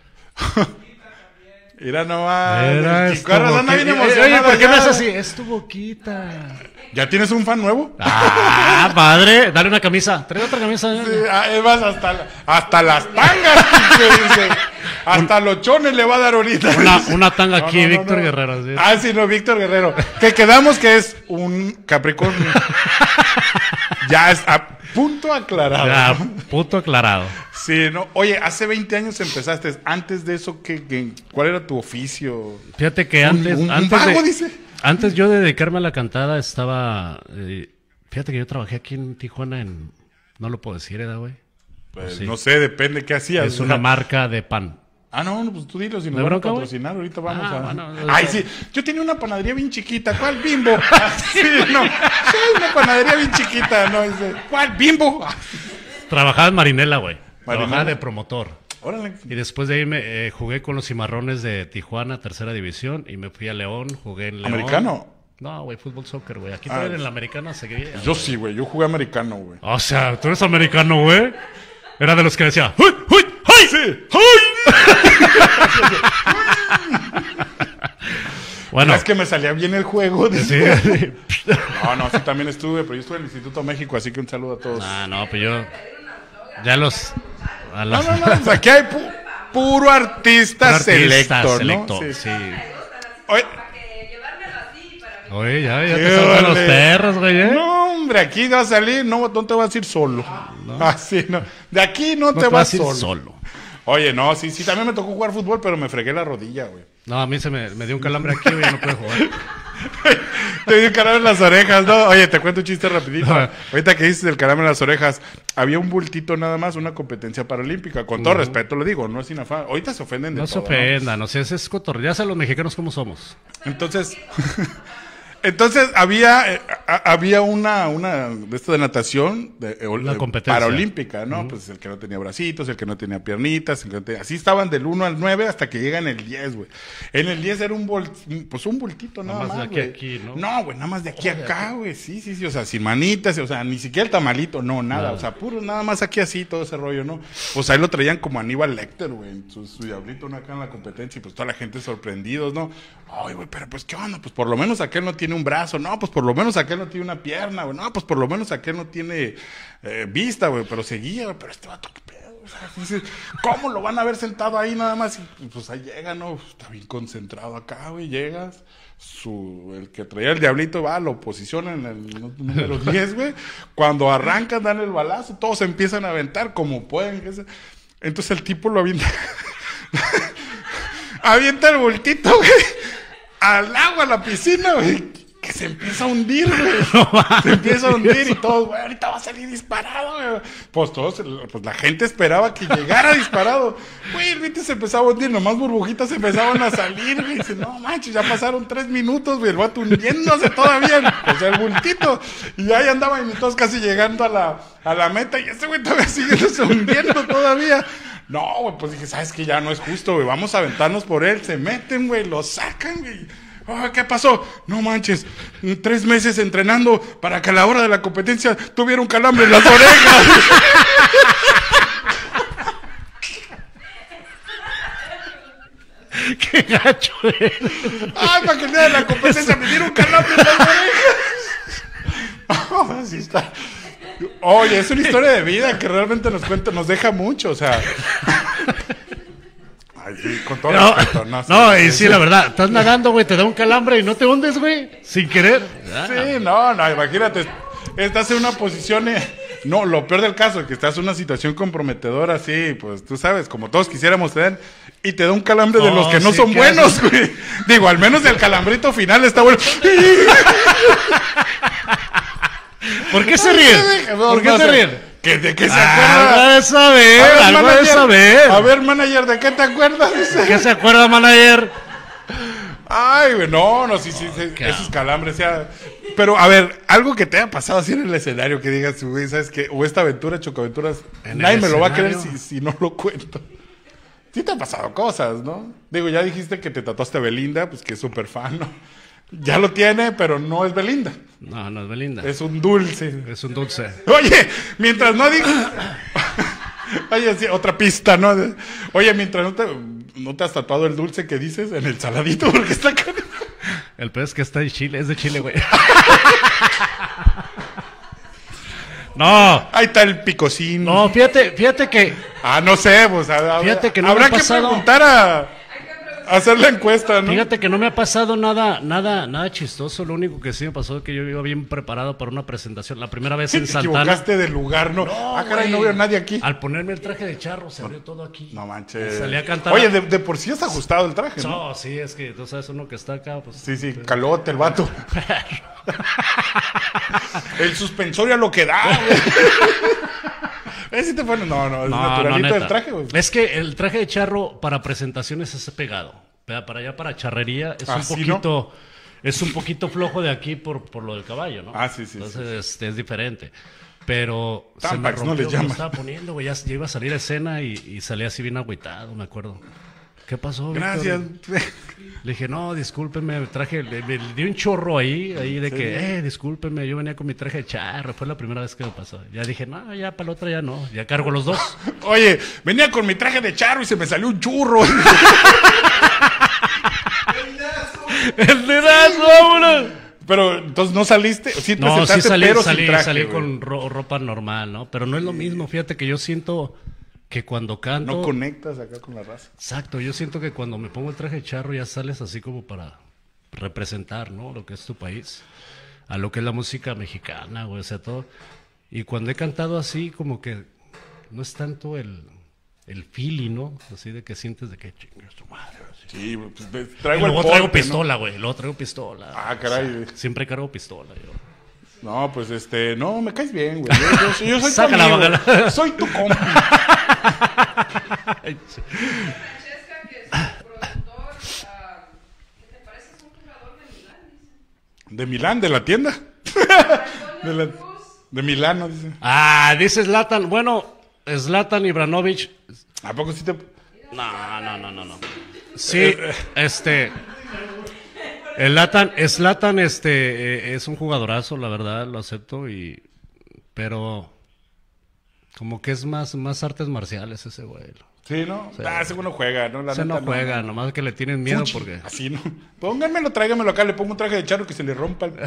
Speaker 1: Mira nomás.
Speaker 2: Era
Speaker 1: el
Speaker 2: es tu
Speaker 1: Chicuarras anda bien
Speaker 2: boquita.
Speaker 1: emocionado.
Speaker 2: Oye, ¿por qué
Speaker 1: ya.
Speaker 2: me haces así? Es tu boquita.
Speaker 1: ¿Ya tienes un fan nuevo?
Speaker 2: Ah, padre, dale una camisa. Trae otra camisa.
Speaker 1: Sí, ah, es más, hasta, la- hasta las tangas, Quique, dice. Hasta los chones le va a dar ahorita.
Speaker 2: Una, una tanga
Speaker 1: No,
Speaker 2: aquí,
Speaker 1: no, no,
Speaker 2: Víctor
Speaker 1: no.
Speaker 2: Guerrero. ¿sí?
Speaker 1: Ah, sí, no, Víctor Guerrero. Que quedamos que es un Capricornio. Ya es a punto aclarado.
Speaker 2: Ya,
Speaker 1: ¿no?
Speaker 2: punto aclarado.
Speaker 1: Sí, no. Oye, hace veinte años empezaste. Antes de eso, ¿qué, qué- cuál era tu oficio?
Speaker 2: Fíjate que antes.
Speaker 1: un- un
Speaker 2: antes,
Speaker 1: vago,
Speaker 2: de,
Speaker 1: dice.
Speaker 2: antes yo de dedicarme a la cantada estaba. eh, fíjate que yo trabajé aquí en Tijuana en. No lo puedo decir, ¿eh, güey?
Speaker 1: Pues,
Speaker 2: Sí.
Speaker 1: no sé, depende qué hacías.
Speaker 2: Es una marca de pan.
Speaker 1: Ah, no, no, pues tú dilo, si nos
Speaker 2: ¿De
Speaker 1: van a
Speaker 2: bronca, güey?
Speaker 1: patrocinar, ahorita vamos
Speaker 2: Ah,
Speaker 1: a...
Speaker 2: bueno, o
Speaker 1: Ay,
Speaker 2: sea-
Speaker 1: sí, yo tenía una panadería bien chiquita, ¿cuál Bimbo? Ah, sí, no, sí, una panadería bien chiquita, ¿no? Dice, ¿cuál Bimbo? Ah,
Speaker 2: Trabajaba en Marinela, güey. Trabajaba
Speaker 1: Marinela.
Speaker 2: de promotor.
Speaker 1: órale.
Speaker 2: Y después de ahí me eh, jugué con los Cimarrones de Tijuana, tercera división, y me fui a León, jugué en León.
Speaker 1: ¿Americano?
Speaker 2: No, güey, fútbol, soccer, güey. Aquí
Speaker 1: Ah.
Speaker 2: todavía en la americana seguía.
Speaker 1: Yo sí, güey, yo jugué americano, güey.
Speaker 2: O sea, tú eres americano, güey. Era de los que decía, ¡Uy, uy, uy!
Speaker 1: Sí,
Speaker 2: Bueno,
Speaker 1: es que me salía bien el juego.
Speaker 2: sí.
Speaker 1: dice. No, no, sí también estuve, pero yo estuve en el Instituto México, así que un saludo a todos.
Speaker 2: Ah, no, pues yo. Ya los. A
Speaker 1: No,
Speaker 2: las-
Speaker 1: no, no, pues aquí hay pu- puro artista,
Speaker 2: Artista
Speaker 1: selecto,
Speaker 2: selecto,
Speaker 1: ¿no?
Speaker 2: sí.
Speaker 1: Oye,
Speaker 3: Para que llevármelo así, para que...
Speaker 2: Oye, ya, ya
Speaker 1: Qué
Speaker 2: te salvan los
Speaker 1: vale.
Speaker 2: perros, güey, ¿eh?
Speaker 1: no, hombre, aquí vas a salir, no, no te vas a ir solo. Así, no. De aquí no,
Speaker 2: No
Speaker 1: te vas
Speaker 2: a ir
Speaker 1: solo.
Speaker 2: solo.
Speaker 1: Oye, no, sí, sí, también me tocó jugar fútbol, pero me fregué la rodilla, güey.
Speaker 2: No, a mí se me, me dio un calambre aquí, güey, ya no puedo jugar.
Speaker 1: Te dio un calambre en las orejas, ¿no? Oye, te cuento un chiste rapidito.
Speaker 2: No.
Speaker 1: Ahorita que dices el calambre en las orejas, había un bultito nada más, una competencia paralímpica. Con todo respeto lo digo, no es sin afán. Ahorita se ofenden de
Speaker 2: No se
Speaker 1: todo, ¿no?
Speaker 2: ofendan, no sé, ese es cotorreo. Ya saben los mexicanos cómo somos.
Speaker 1: Entonces, entonces había, eh, a- había una, una de esto de natación, de, eh,
Speaker 2: Una
Speaker 1: eh,
Speaker 2: competencia.
Speaker 1: paralímpica, ¿no? Pues el que no tenía bracitos, el que no tenía piernitas, el que no tenía- así estaban del uno al nueve hasta que llegan el diez, güey. En el diez era un bol, pues un bultito nada
Speaker 2: Nada más
Speaker 1: más,
Speaker 2: de aquí a
Speaker 1: güey.
Speaker 2: aquí, ¿no?
Speaker 1: No, güey, nada más de aquí a acá, güey. Sí, sí, sí, o sea, sin manitas, o sea, ni siquiera el tamalito, no, nada,
Speaker 2: Nada.
Speaker 1: o sea, puro nada más aquí así, todo ese rollo, ¿no? Pues ahí lo traían como Aníbal Lecter, güey, su, su diablito, ¿no? Acá en la competencia, y pues toda la gente sorprendidos, ¿no? Ay, güey, pero pues, ¿qué onda? Pues por lo menos aquel no tiene un brazo, no, pues por lo menos aquel no tiene una pierna, güey, no, pues por lo menos aquel no tiene eh, vista, güey, pero seguía, güey, pero este vato, ¿qué pedo? O sea, dices, ¿cómo lo van a haber sentado ahí nada más? Y pues ahí llega, ¿no? Está bien concentrado acá, güey, llegas. Su, el que traía el diablito va, lo posiciona en el número diez, güey. Cuando arrancan, dan el balazo, todos se empiezan a aventar como pueden. que se- Entonces el tipo lo avienta. Avienta el bultito, güey. Al agua, a la piscina, güey. Que se empieza a hundir, güey. Se empieza a hundir y todos, güey, ahorita va a salir disparado, güey. Pues todos, pues la gente esperaba que llegara disparado. Güey, el Vite se empezaba a hundir, nomás burbujitas empezaban a salir, güey. Dice, no manches, ya pasaron tres minutos, güey. El vato hundiéndose todavía, o sea, el bultito. Y ahí andaban y todos casi llegando a la, a la meta. Y ese güey todavía sigue hundiendo todavía. No, güey, pues dije, ¿sabes qué? Ya no es justo, güey. Vamos a aventarnos por él. Se meten, güey, lo sacan, güey. Oh, ¿qué pasó? No manches, tres meses entrenando para que a la hora de la competencia tuviera un calambre en las orejas.
Speaker 2: ¡Qué gacho eres!
Speaker 1: Ay, para que el día de la competencia me diera un calambre en las orejas. Oh, así está. Oye, es una historia de vida que realmente nos cuenta, nos deja mucho, o sea. Ay, sí, con todo
Speaker 2: No,
Speaker 1: respeto, no,
Speaker 2: no, y sí, la verdad, estás nadando, güey, te da un calambre y no te hundes, güey, sin querer.
Speaker 1: Sí, no, no, imagínate, estás en una posición, eh, No, lo peor del caso es que estás en una situación comprometedora, así, pues tú sabes, como todos quisiéramos tener, y te da un calambre de
Speaker 2: Oh,
Speaker 1: los que no
Speaker 2: sí,
Speaker 1: son
Speaker 2: ¿qué
Speaker 1: buenos, güey. Digo, al menos el calambrito final está bueno.
Speaker 2: ¿Por qué se ríen? ¿Por qué
Speaker 1: No
Speaker 2: se
Speaker 1: sé.
Speaker 2: ríen?
Speaker 1: ¿Que ¿De qué se
Speaker 2: Algo
Speaker 1: acuerda?
Speaker 2: de saber,
Speaker 1: A ver,
Speaker 2: algo de
Speaker 1: manager,
Speaker 2: saber.
Speaker 1: A ver, manager, ¿de qué te acuerdas?
Speaker 2: ¿Qué se acuerda, manager?
Speaker 1: Ay, güey, no, no, sí, sí, sí,
Speaker 2: Qué
Speaker 1: esos calambres, ya. Pero, a ver, algo que te haya pasado así en el escenario, que digas, güey, ¿sabes qué? O esta aventura, Chocaventuras,
Speaker 2: ¿En
Speaker 1: nadie
Speaker 2: el
Speaker 1: me lo va a creer
Speaker 2: escenario?
Speaker 1: si, si no lo cuento. Sí te han pasado cosas, ¿no? Digo, ya dijiste que te tatuaste a Belinda, pues que es súper fan, ¿no? Ya lo tiene, pero no es Belinda,
Speaker 2: No, no es Belinda.
Speaker 1: es un dulce.
Speaker 2: Es un dulce.
Speaker 1: Oye, mientras no digo... Oye, sí, otra pista, ¿no? Oye, mientras no te, no te has tatuado el dulce que dices en el saladito, porque está acá.
Speaker 2: El pez que está en Chile, es de Chile, güey. No,
Speaker 1: Ahí está el picocín.
Speaker 2: no, fíjate, fíjate que
Speaker 1: Ah, no sé, pues a- a-
Speaker 2: Fíjate que no
Speaker 1: habrá
Speaker 2: me ha
Speaker 1: que
Speaker 2: pasado.
Speaker 1: preguntar a, a hacer la encuesta, ¿no?
Speaker 2: Fíjate que no me ha pasado nada, nada, nada chistoso. Lo único que sí me pasó es que yo iba bien preparado para una presentación. La primera vez
Speaker 1: Sí,
Speaker 2: en
Speaker 1: te
Speaker 2: Santana.
Speaker 1: equivocaste de lugar, ¿no? ah, caray, no
Speaker 2: güey.
Speaker 1: veo a nadie aquí.
Speaker 2: Al ponerme el traje de charro se abrió todo aquí.
Speaker 1: No manches.
Speaker 2: Salí a cantar.
Speaker 1: Oye, de, de por sí es ajustado el traje, ¿no?
Speaker 2: No, sí, es que tú sabes uno que está acá, pues.
Speaker 1: Sí, sí, calote el vato. El suspensorio a lo que da, güey. ¿Eh, sí te fue? No, no, es
Speaker 2: No,
Speaker 1: naturalito
Speaker 2: no, neta.
Speaker 1: el traje, güey.
Speaker 2: Es que el traje de charro para presentaciones es pegado. Pero para allá, para charrería, es
Speaker 1: ¿Ah,
Speaker 2: un
Speaker 1: sí,
Speaker 2: poquito. Es un poquito flojo de aquí por, por lo del caballo, ¿no?
Speaker 1: Ah, sí, sí,
Speaker 2: Entonces este, es diferente. Pero se me
Speaker 1: Tampax, no
Speaker 2: rompió
Speaker 1: les
Speaker 2: cuando
Speaker 1: llaman.
Speaker 2: estaba poniendo, güey. Ya, ya iba a salir a escena y, y salí así bien agüitado, me acuerdo. ¿Qué pasó, Víctor?
Speaker 1: Gracias.
Speaker 2: Le dije, no, discúlpeme, me traje, le, me di un chorro ahí, ahí de que, eh, discúlpeme, yo venía con mi traje de charro, fue la primera vez que me pasó. Ya dije, no, ya para la otra ya no, ya cargo los dos.
Speaker 1: Oye, venía con mi traje de charro y se me salió un churro.
Speaker 2: ¡El dedazo, vámonos!
Speaker 1: Pero entonces no saliste, sí
Speaker 2: No,
Speaker 1: presentaste,
Speaker 2: sí salí,
Speaker 1: pero sin
Speaker 2: salí,
Speaker 1: traje,
Speaker 2: salí
Speaker 1: güey.
Speaker 2: con ro- ropa normal, ¿no? Pero no es lo mismo, fíjate que yo siento que cuando canto...
Speaker 1: No conectas acá con la raza.
Speaker 2: Exacto, yo siento que cuando me pongo el traje de charro ya sales así como para representar, ¿no? Lo que es tu país, a lo que es la música mexicana, güey, o sea, todo. Y cuando he cantado así, como que no es tanto el, el feeling, ¿no? Así de que sientes de que chingue su madre, así.
Speaker 1: Sí, pues ves,
Speaker 2: Y
Speaker 1: traigo el
Speaker 2: luego
Speaker 1: porte,
Speaker 2: traigo
Speaker 1: ¿no?
Speaker 2: pistola, güey, luego traigo pistola.
Speaker 1: Ah, caray.
Speaker 2: O sea, siempre cargo pistola, yo.
Speaker 1: No, pues este, no, me caes bien, güey. Yo, yo- yo soy tu
Speaker 2: Sácala,
Speaker 1: amigo.
Speaker 2: bácala.
Speaker 1: Soy tu compa.
Speaker 3: Francesca, que es tu productor, ah, ¿qué te parece? Es un jugador de Milán, dice.
Speaker 1: De Milán, de la tienda. De, la-
Speaker 3: Cruz.
Speaker 1: de Milano, dice.
Speaker 2: Ah, dice Zlatan, bueno, Zlatan Ibrahimovic.
Speaker 1: ¿A poco sí te...?
Speaker 2: No, no, no, no, no. Sí, este. El Latan, Zlatan, este, eh, es un jugadorazo, la verdad, lo acepto, y. Pero. Como que es más, más artes marciales ese güey.
Speaker 1: Sí, ¿no? Ah, ese güey no juega, ¿no? La
Speaker 2: Ese no
Speaker 1: neta,
Speaker 2: juega, nomás que le tienen miedo
Speaker 1: Fuchi.
Speaker 2: porque.
Speaker 1: Así, ¿no? Pónganmelo, tráigamelo acá, le pongo un traje de charro que se le rompa. el-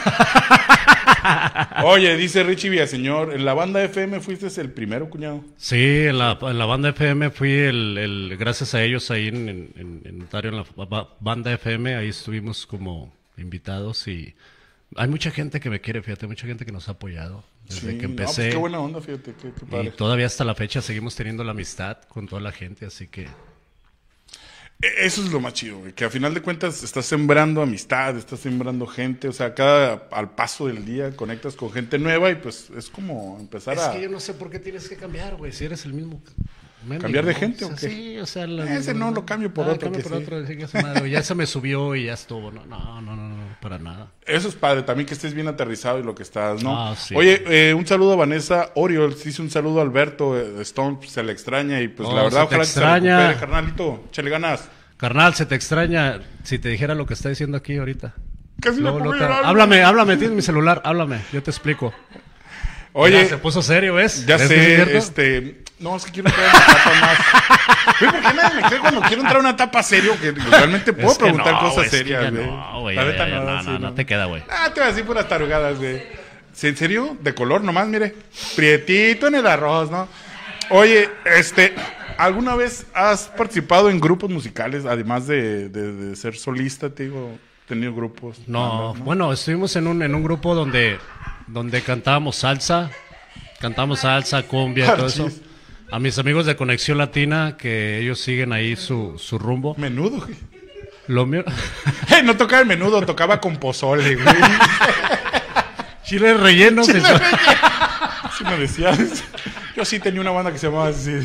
Speaker 1: Oye, dice Richie Villaseñor, en la banda F M fuiste el primero, cuñado.
Speaker 2: Sí, en la, en la banda F M fui el, el gracias a ellos ahí en, en, en- en Ontario, en la ba- banda F M, ahí estuvimos como invitados y hay mucha gente que me quiere, fíjate, mucha gente que nos ha apoyado desde
Speaker 1: Sí,
Speaker 2: que
Speaker 1: no, pues
Speaker 2: empecé.
Speaker 1: qué buena onda, fíjate, qué, qué
Speaker 2: Y
Speaker 1: padre.
Speaker 2: todavía hasta la fecha seguimos teniendo la amistad con toda la gente, así que
Speaker 1: E- Eso es lo más chido, güey, que a final de cuentas estás sembrando amistad, estás sembrando gente, o sea, cada al paso del día conectas con gente nueva y pues es como empezar
Speaker 2: es
Speaker 1: a...
Speaker 2: que yo no sé por qué tienes que cambiar, güey, si eres el mismo. mendigo,
Speaker 1: ¿Cambiar de
Speaker 2: ¿no?
Speaker 1: gente
Speaker 2: O
Speaker 1: o
Speaker 2: sea,
Speaker 1: qué?
Speaker 2: Sí, o sea, la-
Speaker 1: Ese no, lo cambio por
Speaker 2: Ah,
Speaker 1: otro
Speaker 2: cambio
Speaker 1: que
Speaker 2: por
Speaker 1: sí.
Speaker 2: otro, decir que su madre, ya se me subió y ya estuvo. No, no, no, no, no, para nada.
Speaker 1: Eso es padre, también que estés bien aterrizado y lo que estás, ¿no?
Speaker 2: Ah, sí.
Speaker 1: Oye, eh, un saludo a Vanessa Orioles, dice un saludo a Alberto eh, Stone, pues, se le extraña y pues
Speaker 2: Oh,
Speaker 1: la verdad
Speaker 2: se te
Speaker 1: ojalá que se
Speaker 2: extraña.
Speaker 1: recupere, carnalito, échale ganas.
Speaker 2: Carnal, se te extraña si te dijera lo que está diciendo aquí ahorita.
Speaker 1: Casi me
Speaker 2: Luego,
Speaker 1: pongo a
Speaker 2: luego te-
Speaker 1: llorar,
Speaker 2: Háblame,
Speaker 1: güey.
Speaker 2: háblame, tienes mi celular, háblame, yo te explico.
Speaker 1: Oye,
Speaker 2: Mira, se puso serio, ¿ves?
Speaker 1: ya
Speaker 2: ¿Ves que es
Speaker 1: sé,
Speaker 2: cierto?
Speaker 1: este, no, es que quiero entrar a una etapa más. Güey, ¿por qué nadie me cree cuando quiero entrar a una etapa serio? Que realmente puedo
Speaker 2: Es que
Speaker 1: preguntar
Speaker 2: no,
Speaker 1: cosas
Speaker 2: güey, es que
Speaker 1: serias,
Speaker 2: ya
Speaker 1: güey.
Speaker 2: no, güey,
Speaker 1: La
Speaker 2: ya,
Speaker 1: neta
Speaker 2: ya,
Speaker 1: no,
Speaker 2: no,
Speaker 1: sí,
Speaker 2: no, no te queda, güey.
Speaker 1: Ah, te voy a decir puras tarugadas, güey. ¿Sí, ¿En serio? De color nomás, mire. Prietito en el arroz, ¿no? Oye, este, ¿alguna vez has participado en grupos musicales, además de, de, de ser solista, te digo, tenido grupos?
Speaker 2: No,
Speaker 1: bandas,
Speaker 2: bueno, estuvimos en un, en un grupo donde, donde cantábamos salsa, cantamos salsa, cumbia y todo eso. A mis amigos de Conexión Latina, que ellos siguen ahí su, su rumbo.
Speaker 1: Menudo, güey.
Speaker 2: Lo mío...
Speaker 1: Eh, no tocaba el menudo, tocaba con pozole, güey.
Speaker 2: Chile relleno.
Speaker 1: Chile
Speaker 2: me-
Speaker 1: relleno. Sí me decías. Yo sí tenía una banda que se llamaba así.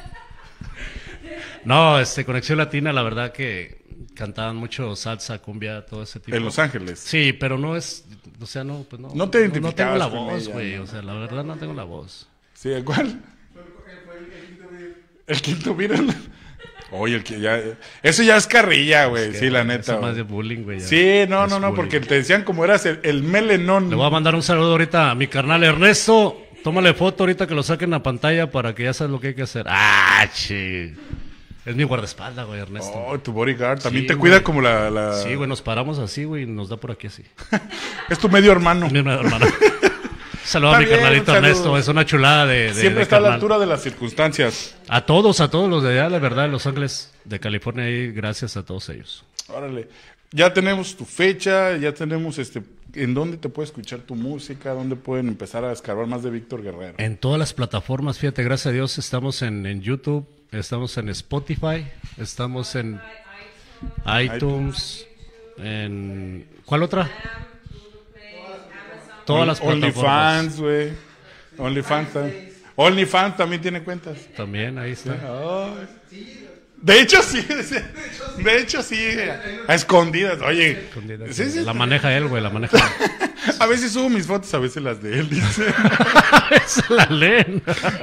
Speaker 2: No, este, Conexión Latina, la verdad que cantaban mucho salsa, cumbia, todo ese tipo.
Speaker 1: En Los Ángeles.
Speaker 2: Sí, pero no es, o sea, no, pues no.
Speaker 1: No te
Speaker 2: No, tengo
Speaker 1: identificabas
Speaker 2: la
Speaker 1: con
Speaker 2: voz,
Speaker 1: ella,
Speaker 2: güey,
Speaker 1: ¿no?
Speaker 2: o sea, la verdad no tengo la voz.
Speaker 1: Sí, ¿cuál? El quinto viral. Oye, el que ya... Eso ya es carrilla, güey.
Speaker 2: Es que,
Speaker 1: Sí, la
Speaker 2: eso
Speaker 1: neta.
Speaker 2: es más
Speaker 1: güey.
Speaker 2: de bullying, güey. ya.
Speaker 1: Sí, no,
Speaker 2: Es
Speaker 1: no, no,
Speaker 2: bullying.
Speaker 1: porque te decían como eras el, el melenón.
Speaker 2: Le voy a mandar un saludo ahorita a mi carnal Ernesto. Tómale foto ahorita que lo saquen a pantalla para que ya sabes lo que hay que hacer. Ah, chi. Es mi guardaespaldas, güey, Ernesto.
Speaker 1: Oh, tu bodyguard. También
Speaker 2: Sí,
Speaker 1: te
Speaker 2: güey.
Speaker 1: cuida como la... la...
Speaker 2: Sí, güey, nos paramos así, güey, y nos da por aquí así.
Speaker 1: Es tu medio hermano.
Speaker 2: Mi hermano. Saludo
Speaker 1: Está
Speaker 2: a mi
Speaker 1: bien,
Speaker 2: carnalito
Speaker 1: un saludo.
Speaker 2: Ernesto, es una chulada de, de
Speaker 1: Siempre
Speaker 2: de
Speaker 1: está a la
Speaker 2: carnal.
Speaker 1: altura de las circunstancias.
Speaker 2: A todos, a todos los de allá, la verdad, de Los Ángeles, de California, y gracias a todos ellos.
Speaker 1: Órale. Ya tenemos tu fecha, ya tenemos este... ¿En dónde te puede escuchar tu música? ¿Dónde pueden empezar a escarbar más de Víctor Guerrero?
Speaker 2: En todas las plataformas, fíjate, gracias a Dios, estamos en, en YouTube, estamos en Spotify, estamos en iTunes, en... ¿Cuál otra? Todas las plataformas.
Speaker 1: OnlyFans, güey. OnlyFans. también. OnlyFans también tiene cuentas.
Speaker 2: También, ahí está.
Speaker 1: Ay. De hecho, sí. De hecho, sí. A escondidas. Oye.
Speaker 2: Escondidas.
Speaker 1: Sí, sí.
Speaker 2: La maneja él, güey, la maneja él.
Speaker 1: A veces subo mis fotos, a veces las de él. Dice.
Speaker 2: Esa la leen.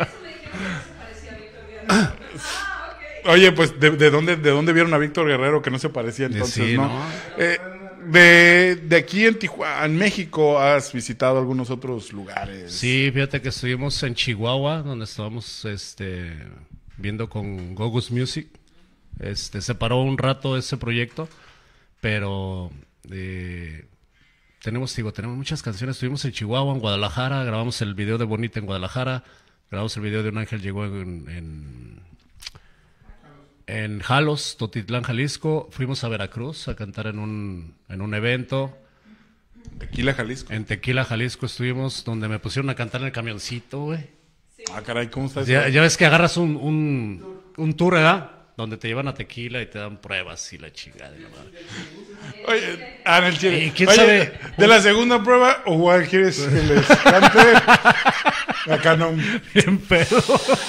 Speaker 1: Oye, pues, ¿de, de dónde, ¿de dónde vieron a Víctor Guerrero que no se parecía entonces,
Speaker 2: Sí,
Speaker 1: no?
Speaker 2: ¿no?
Speaker 1: Eh, de, de aquí en Tijuana, en México, ¿has visitado algunos otros lugares?
Speaker 2: Sí, fíjate que estuvimos en Chihuahua, donde estábamos este, viendo con Gogus Music. Este, se paró un rato ese proyecto, pero eh, tenemos, digo, tenemos muchas canciones. Estuvimos en Chihuahua, en Guadalajara, grabamos el video de Bonita en Guadalajara, grabamos el video de Un Ángel Llegó en, en, en Jalos, Totitlán, Jalisco. Fuimos a Veracruz a cantar en un, en un evento.
Speaker 1: Tequila, Jalisco.
Speaker 2: En Tequila, Jalisco estuvimos, donde me pusieron a cantar en el camioncito, güey.
Speaker 1: Ah, caray, ¿cómo estás?
Speaker 2: Ya, ya ves que agarras un, un, un tour, ¿verdad? Donde te llevan a Tequila y te dan pruebas y la chingada. de la madre.
Speaker 1: Oye, ah, en el Chile.
Speaker 2: ¿Y quién
Speaker 1: Oye,
Speaker 2: sabe?
Speaker 1: de la segunda prueba, o igual quieres que les cante. Acá no.
Speaker 2: Bien pedo.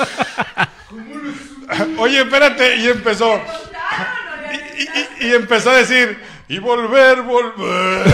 Speaker 1: Oye, espérate, y empezó. Y, y- y empezó a decir, y volver, volver.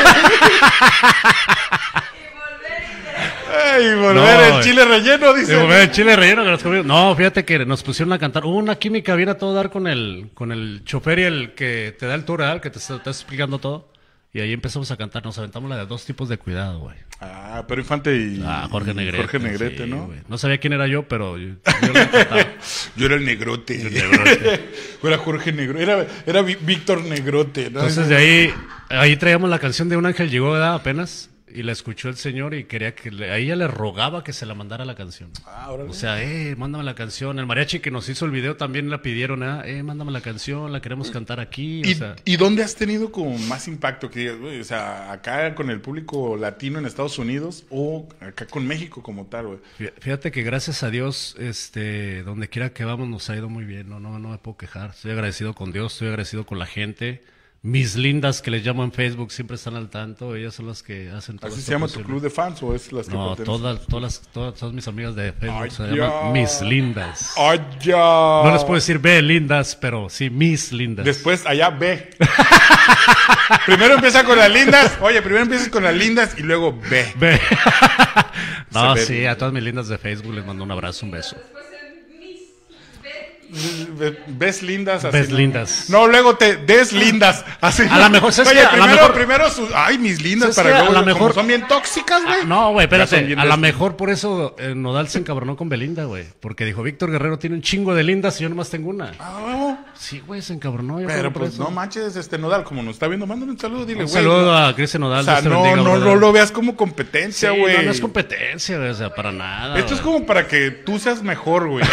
Speaker 1: Ay, y volver
Speaker 2: No,
Speaker 1: el chile relleno, dice.
Speaker 2: De volver el chile relleno que nos comimos. No, fíjate que nos pusieron a cantar. Hubo una química bien a todo dar con el, con el chofer y el que te da el tour, ¿verdad? El que te está, está explicando todo. Y ahí empezamos a cantar. Nos aventamos la de Dos Tipos de Cuidado, güey.
Speaker 1: Ah, pero Infante y
Speaker 2: Ah, Jorge
Speaker 1: y
Speaker 2: Negrete.
Speaker 1: Jorge Negrete,
Speaker 2: sí,
Speaker 1: ¿no?
Speaker 2: güey. No sabía quién era yo, pero yo, yo la cantaba.
Speaker 1: Yo era el Negrote.
Speaker 2: Negrote.
Speaker 1: Era Jorge Negrote. Era, era Vi- Víctor Negrote, ¿no?
Speaker 2: Entonces de ahí, ahí traíamos la canción de Un Ángel Llegó, ¿verdad? Apenas. Y la escuchó el señor y quería que le, a ella le rogaba que se la mandara la canción.
Speaker 1: Ah, órale.
Speaker 2: O sea, eh, mándame la canción. El mariachi que nos hizo el video también la pidieron, ¿eh? Eh, mándame la canción, la queremos cantar aquí. O
Speaker 1: ¿Y,
Speaker 2: sea,
Speaker 1: y dónde has tenido como más impacto? Que digas, güey, o sea, acá con el público latino en Estados Unidos o acá con México como tal, güey.
Speaker 2: fí- fíjate que gracias a Dios, este, donde quiera que vamos nos ha ido muy bien. No, no, no me puedo quejar. Estoy agradecido con Dios, estoy agradecido con la gente. Mis lindas que les llamo en Facebook siempre están al tanto. Ellas son las que hacen todo
Speaker 1: ¿Así
Speaker 2: esto
Speaker 1: se llama tu
Speaker 2: posible.
Speaker 1: club de fans o es las que
Speaker 2: No,
Speaker 1: perteneces?
Speaker 2: todas, todas, las- todas, todas mis amigas de Facebook
Speaker 1: Ay,
Speaker 2: se
Speaker 1: ya.
Speaker 2: llaman Mis Lindas.
Speaker 1: ¡Ay, ya!
Speaker 2: No les puedo decir B lindas, pero sí Mis Lindas.
Speaker 1: Después allá B. Primero empieza con las lindas. Oye, primero empiezas con las lindas y luego B.
Speaker 2: B. No,
Speaker 1: Se ve.
Speaker 2: sí, a todas mis lindas de Facebook les mando un abrazo, un beso.
Speaker 3: Después en Miss B.
Speaker 1: Ve- Ves lindas así.
Speaker 2: Ves
Speaker 1: ¿no?
Speaker 2: lindas.
Speaker 1: No, luego te des lindas. Así.
Speaker 2: A lo mejor, ¿sabes
Speaker 1: Oye,
Speaker 2: qué? A lo
Speaker 1: primero,
Speaker 2: mejor-
Speaker 1: primero sus. Ay, mis lindas.
Speaker 2: ¿Sabes
Speaker 1: Para
Speaker 2: qué?
Speaker 1: luego,
Speaker 2: A lo
Speaker 1: como
Speaker 2: mejor-
Speaker 1: son bien tóxicas, güey.
Speaker 2: Ah, no, güey,
Speaker 1: Ya son
Speaker 2: espérate.
Speaker 1: bien
Speaker 2: A lo
Speaker 1: des-
Speaker 2: mejor por eso eh, Nodal se encabronó con Belinda, güey. Porque dijo, Víctor Guerrero tiene un chingo de lindas y yo nomás tengo una.
Speaker 1: Ah, huevo.
Speaker 2: Sí, güey, se encabronó. yo
Speaker 1: Pero
Speaker 2: creo por
Speaker 1: pues
Speaker 2: eso.
Speaker 1: no manches, este Nodal, como nos está viendo, mándale un saludo, dile,
Speaker 2: Un
Speaker 1: güey.
Speaker 2: saludo
Speaker 1: no-
Speaker 2: a Cristian Nodal.
Speaker 1: O sea,
Speaker 2: Dios te
Speaker 1: no,
Speaker 2: bendiga,
Speaker 1: no,
Speaker 2: brother.
Speaker 1: no lo veas como
Speaker 2: Sí,
Speaker 1: competencia, güey.
Speaker 2: no, no es competencia, güey, o sea, para nada.
Speaker 1: Esto es
Speaker 2: güey.
Speaker 1: como para que tú seas mejor, güey.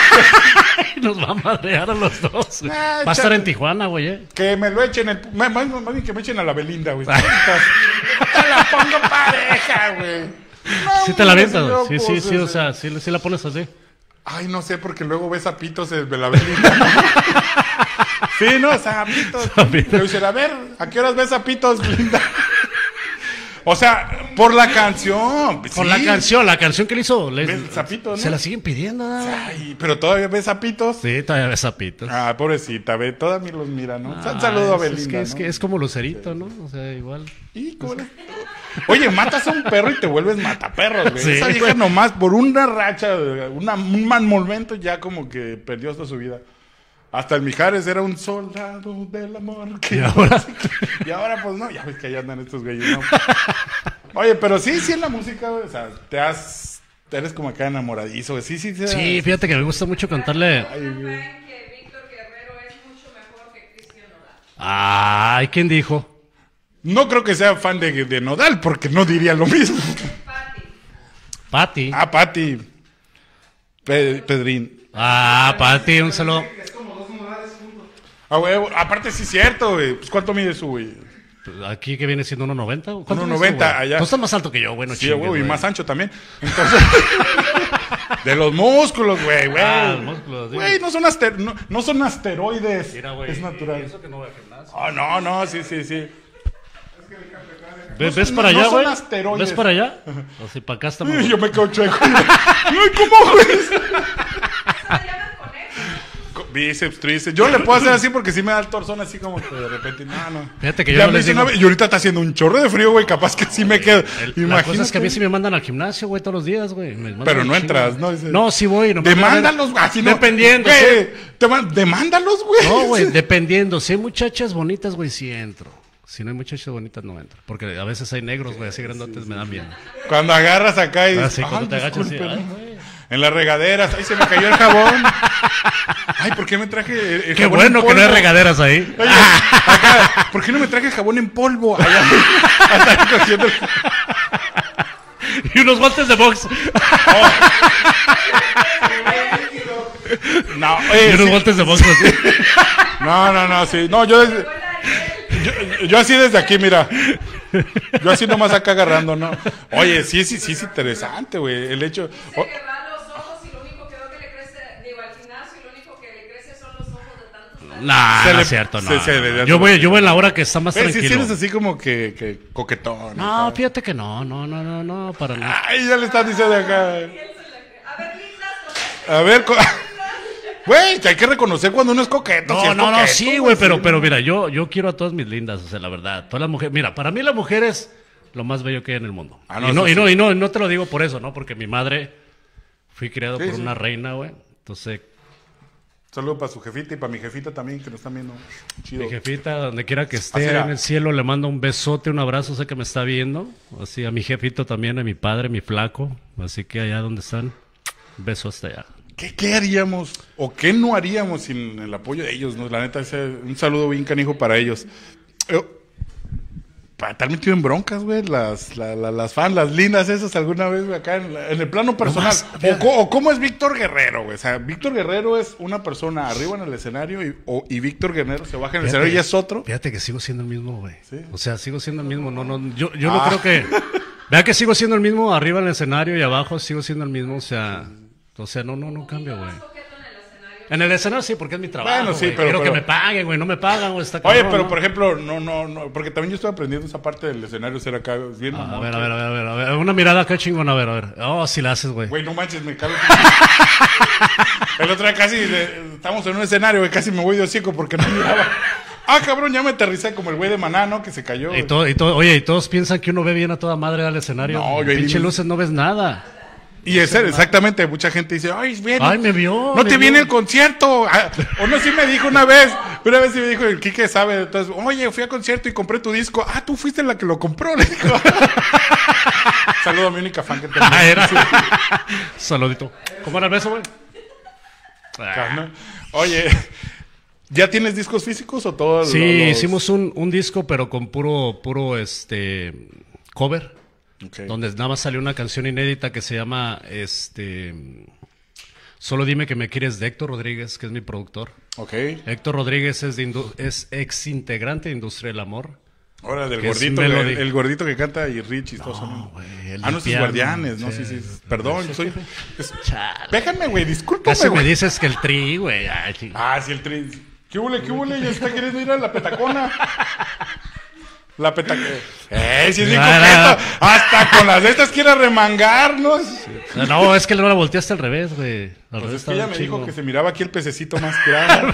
Speaker 2: Nos va a madrear a los dos. güey.
Speaker 1: Ah,
Speaker 2: Va a estar
Speaker 1: chale.
Speaker 2: en Tijuana, güey, eh.
Speaker 1: Que me lo echen el... Más, más- más bien que me echen a la Belinda, güey. Te la pongo pareja, güey.
Speaker 2: Sí te la avientas,
Speaker 1: señor,
Speaker 2: güey. Sí, sí,
Speaker 1: pues,
Speaker 2: sí, o
Speaker 1: ese-
Speaker 2: sea, sí, sí la pones así.
Speaker 1: Ay, no sé, porque luego ves a Pitos de la Belinda. Sí, no, o sea, Pitos.
Speaker 2: A Pitos.
Speaker 1: Le dicen, a ver, ¿a qué horas ves a Pitos, Belinda? O sea, por la canción.
Speaker 2: Por
Speaker 1: sí.
Speaker 2: la canción, la canción que le hizo. le-
Speaker 1: Ves Zapito, ¿no?
Speaker 2: Se la siguen pidiendo, ¿no?
Speaker 1: Ay, pero todavía ves a Pitos.
Speaker 2: Sí, todavía ves zapitos.
Speaker 1: Ah, pobrecita, ve, todavía los mira, ¿no?
Speaker 2: Ah,
Speaker 1: Un saludo a
Speaker 2: es-
Speaker 1: Belinda,
Speaker 2: Es que, es,
Speaker 1: ¿no?
Speaker 2: que es como Lucerito, ¿no? O sea, igual.
Speaker 1: ¿Y cómo le- Oye, matas a un perro y te vuelves mataperros, güey.
Speaker 2: Sí,
Speaker 1: Esa vieja
Speaker 2: güey.
Speaker 1: nomás, por una racha, una, un mal momento, ya como que perdió hasta su vida. Hasta el Mijares era un soldado del amor. que-
Speaker 2: Y ahora.
Speaker 1: Y ahora, pues no, ya ves que allá andan estos güeyes, ¿no? Oye, pero sí, sí en la música, güey, o sea, te has... Eres como acá enamoradizo, güey. Sí, sí, sí.
Speaker 2: Sí, fíjate que me gusta mucho cantarle.
Speaker 3: Hay una fan que Víctor Guerrero es mucho mejor que Cristian Nodal.
Speaker 2: Ay, ¿quién dijo?
Speaker 1: No creo que sea fan de, de Nodal, porque no diría lo mismo.
Speaker 3: Patti.
Speaker 2: Pati.
Speaker 1: Ah, Pati. Pe- Pedrín.
Speaker 2: Ah, Pati, un saludo.
Speaker 1: Ah, güey, aparte sí es cierto, güey. Pues, ¿cuánto mide su, güey?
Speaker 2: Aquí que viene siendo uno noventa. ¿Cuánto
Speaker 1: uno
Speaker 2: mides tú,
Speaker 1: noventa
Speaker 2: güey?
Speaker 1: allá.
Speaker 2: Tú estás más alto que yo, bueno,
Speaker 1: Sí,
Speaker 2: chingues,
Speaker 1: güey, y
Speaker 2: güey.
Speaker 1: más ancho también. Entonces, de los músculos, güey, güey.
Speaker 2: Ah, los músculos, sí.
Speaker 1: Güey, no son, aster- no, no son asteroides.
Speaker 2: Mira, güey.
Speaker 1: Es natural.
Speaker 2: y Eso que no voy al gimnasio.
Speaker 1: Oh, no, no, sí, sí, sí.
Speaker 2: ¿Ves,
Speaker 1: No
Speaker 2: ves
Speaker 1: son-
Speaker 2: para
Speaker 1: no
Speaker 2: allá,
Speaker 1: son
Speaker 2: güey?
Speaker 1: asteroides.
Speaker 2: ¿Ves para allá? O sea, para acá estamos.
Speaker 1: Yo me quedo chueco. Ay, ¿cómo, güey?
Speaker 3: Eso le llaman conejo.
Speaker 1: Co- Bíceps, tríceps. Yo le puedo hacer así porque sí me da el torzón así como que de repente. No, no.
Speaker 2: Fíjate que yo
Speaker 1: Ya
Speaker 2: no
Speaker 1: me
Speaker 2: les
Speaker 1: hice
Speaker 2: digo-
Speaker 1: una vez- Y ahorita está haciendo un chorro de frío, güey. Capaz que sí me quedo.
Speaker 2: El-
Speaker 1: Imagínate.
Speaker 2: la cosa es que a mí sí me mandan al gimnasio, güey, todos los días, güey. Me mandan
Speaker 1: Pero
Speaker 2: un
Speaker 1: no
Speaker 2: chingo.
Speaker 1: entras, ¿no? Dice-
Speaker 2: No, sí voy. nomás
Speaker 1: Demándalos, güey. Así no.
Speaker 2: Dependiendo,
Speaker 1: Güey,
Speaker 2: sí.
Speaker 1: te man- Demándalos, güey.
Speaker 2: No, güey, dependiendo. Si hay muchachas bonitas, güey, sí entro. Si no hay muchachas bonitas, no entro. Porque a veces hay negros, güey, así grandotes, me dan miedo.
Speaker 1: Cuando agarras acá y
Speaker 2: Ah,
Speaker 1: dices,
Speaker 2: sí, cuando
Speaker 1: "Ay,
Speaker 2: te agachas, sí.
Speaker 1: disculpe,
Speaker 2: Ay,
Speaker 1: ¿no?".
Speaker 2: güey.
Speaker 1: En las regaderas, ay, se me cayó el jabón. Ay, ¿por qué me traje el, el
Speaker 2: Qué
Speaker 1: jabón
Speaker 2: bueno
Speaker 1: en
Speaker 2: que no hay
Speaker 1: polvo?
Speaker 2: regaderas ahí.
Speaker 1: Oye, acá, ¿por qué no me traje el jabón en polvo? Allá, hasta cogiendo el-
Speaker 2: Y unos guantes de box.
Speaker 1: No,
Speaker 2: Y
Speaker 1: oye,
Speaker 2: unos
Speaker 1: sí.
Speaker 2: guantes de box así.
Speaker 1: No, no, no, sí. No, yo, desde- yo, yo así desde aquí, mira. Yo así nomás acá agarrando, ¿no? Oye, sí, sí, sí es interesante, güey. El hecho... o-
Speaker 3: Dice que va a los ojos y lo único que veo que le crece, digo, al gimnasio y lo único que le crece son los ojos de tantos.
Speaker 2: Nah,
Speaker 1: Se
Speaker 2: no
Speaker 1: le-
Speaker 2: es cierto, no.
Speaker 1: se- se
Speaker 2: no,
Speaker 1: le-
Speaker 2: no. Yo voy, yo voy en la hora que está más
Speaker 1: Oye, sí, sí
Speaker 2: tranquilo.
Speaker 1: eres así como que, que coquetón.
Speaker 2: No,
Speaker 1: acá.
Speaker 2: fíjate que no, no, no, no, no, para nada.
Speaker 1: Ay, ya le están diciendo acá.
Speaker 3: A ver, lindas, con
Speaker 1: A ver, co- güey, que hay que reconocer cuando uno es coqueto. si
Speaker 2: No,
Speaker 1: es
Speaker 2: no, no,
Speaker 1: coqueto,
Speaker 2: sí, güey, pero,
Speaker 1: sí,
Speaker 2: pero
Speaker 1: ¿no?
Speaker 2: mira, yo, yo quiero a todas mis lindas, o sea, la verdad, todas las mujeres, mira, para mí la mujer es lo más bello que hay en el mundo.
Speaker 1: Ah, no,
Speaker 2: y, no,
Speaker 1: eso
Speaker 2: y, no,
Speaker 1: sí.
Speaker 2: y no, y no te lo digo por eso, ¿no? Porque mi madre, fui criado
Speaker 1: Sí,
Speaker 2: por
Speaker 1: sí.
Speaker 2: una reina, güey, entonces,
Speaker 1: Saludo para su jefita y para mi jefita también, que nos están viendo. Chido.
Speaker 2: mi jefita, donde quiera que
Speaker 1: Así
Speaker 2: esté
Speaker 1: era.
Speaker 2: en el cielo, le mando un besote, un abrazo, sé que me está viendo, así a mi jefito también, a mi padre, mi flaco, así que allá donde están, beso hasta allá.
Speaker 1: ¿Qué, ¿Qué haríamos o qué no haríamos sin el apoyo de ellos? ¿No? La neta, ese- un saludo bien canijo para ellos. Eh, para estar metido en broncas, güey, las, la- la- las fans, las lindas esas alguna vez, güey, acá en, la- en el plano personal.
Speaker 2: más,
Speaker 1: o, co- o cómo es Víctor Guerrero, güey. O sea, Víctor Guerrero es una persona arriba en el escenario y, o- y Víctor Guerrero se baja en el escenario y es otro.
Speaker 2: Fíjate que sigo siendo el mismo, güey.
Speaker 1: Sí.
Speaker 2: O sea, sigo siendo el mismo. No, no, yo, yo
Speaker 1: Ah.
Speaker 2: no creo que. Vea que sigo siendo el mismo arriba en el escenario y abajo sigo siendo el mismo. O sea, o sea, no, no, no cambio, güey.
Speaker 3: coqueto en el escenario.
Speaker 2: En el escenario sí, porque es mi trabajo.
Speaker 1: Bueno, sí,
Speaker 2: güey.
Speaker 1: pero-
Speaker 2: Quiero
Speaker 1: pero-
Speaker 2: que me paguen, güey. No me pagan, güey. Está
Speaker 1: Oye,
Speaker 2: cabrón,
Speaker 1: pero
Speaker 2: ¿no?
Speaker 1: por ejemplo, no, no, no, porque también yo estoy aprendiendo esa parte del escenario, ser acá bien
Speaker 2: Ah, A
Speaker 1: mamón,
Speaker 2: ver, a
Speaker 1: que-
Speaker 2: ver, a ver, a ver, a ver. Una mirada acá chingona, a ver, a ver. Oh, sí la haces, güey.
Speaker 1: Güey, no manches, me cago. El otro día casi, eh, estamos en un escenario, güey, casi me voy de hocico porque no miraba. Ah, cabrón, ya me aterricé como el güey de Maná, ¿no? Que se cayó.
Speaker 2: Y
Speaker 1: güey.
Speaker 2: todo, y todo, oye, y todos piensan que uno ve bien a toda madre al escenario.
Speaker 1: No, yo ahí
Speaker 2: Pinche
Speaker 1: dime-
Speaker 2: luces, no ves nada.
Speaker 1: Y es exactamente, mucha gente dice, ay, bien.
Speaker 2: Ay, me vio,
Speaker 1: No
Speaker 2: me
Speaker 1: te
Speaker 2: vio".
Speaker 1: viene el concierto. Ah, o no, sí me dijo una vez. Una vez sí me dijo el Quique sabe. Entonces, oye, fui a concierto y compré tu disco. Ah, tú fuiste la que lo compró, le dijo. Saludo a mi única fan que tengo.
Speaker 2: Ah, era. Saludito. ¿Cómo era el beso, güey?
Speaker 1: ¿No? Oye, ¿ya tienes discos físicos o todos
Speaker 2: Sí,
Speaker 1: los-
Speaker 2: hicimos un, un disco, pero con puro, puro, este, cover,
Speaker 1: Ok.
Speaker 2: donde nada más salió una canción inédita que se llama, este, Solo dime que me quieres, de Héctor Rodríguez, que es mi productor.
Speaker 1: Ok.
Speaker 2: Héctor Rodríguez es, de indu- es ex integrante de Industria del Amor.
Speaker 1: Ahora del
Speaker 2: Que es
Speaker 1: gordito, el,
Speaker 2: Melody.
Speaker 1: el gordito que canta y Richie. todos son-
Speaker 2: No, güey, el
Speaker 1: ah,
Speaker 2: del
Speaker 1: no, sus
Speaker 2: piano,
Speaker 1: guardianes, ¿no? Sí, sí.
Speaker 2: sí.
Speaker 1: Perdón, soy. es-
Speaker 2: Chale.
Speaker 1: Déjame, güey, discúlpame,
Speaker 2: Casi me
Speaker 1: güey.
Speaker 2: dices que el tri, güey. Ay, sí.
Speaker 1: Ah, sí, el tri. ¿Qué huele, qué huele? Ya está queriendo ir a la petacona. La petacona. ¡Eh, sí es bien
Speaker 2: No, no,
Speaker 1: coqueto! Hasta con las de estas quiere remangarnos.
Speaker 2: No, es que no la volteaste al revés, güey. Al
Speaker 1: Pues
Speaker 2: revés
Speaker 1: es que ella
Speaker 2: estaba
Speaker 1: me
Speaker 2: chingo.
Speaker 1: dijo que se miraba aquí el pececito más grande.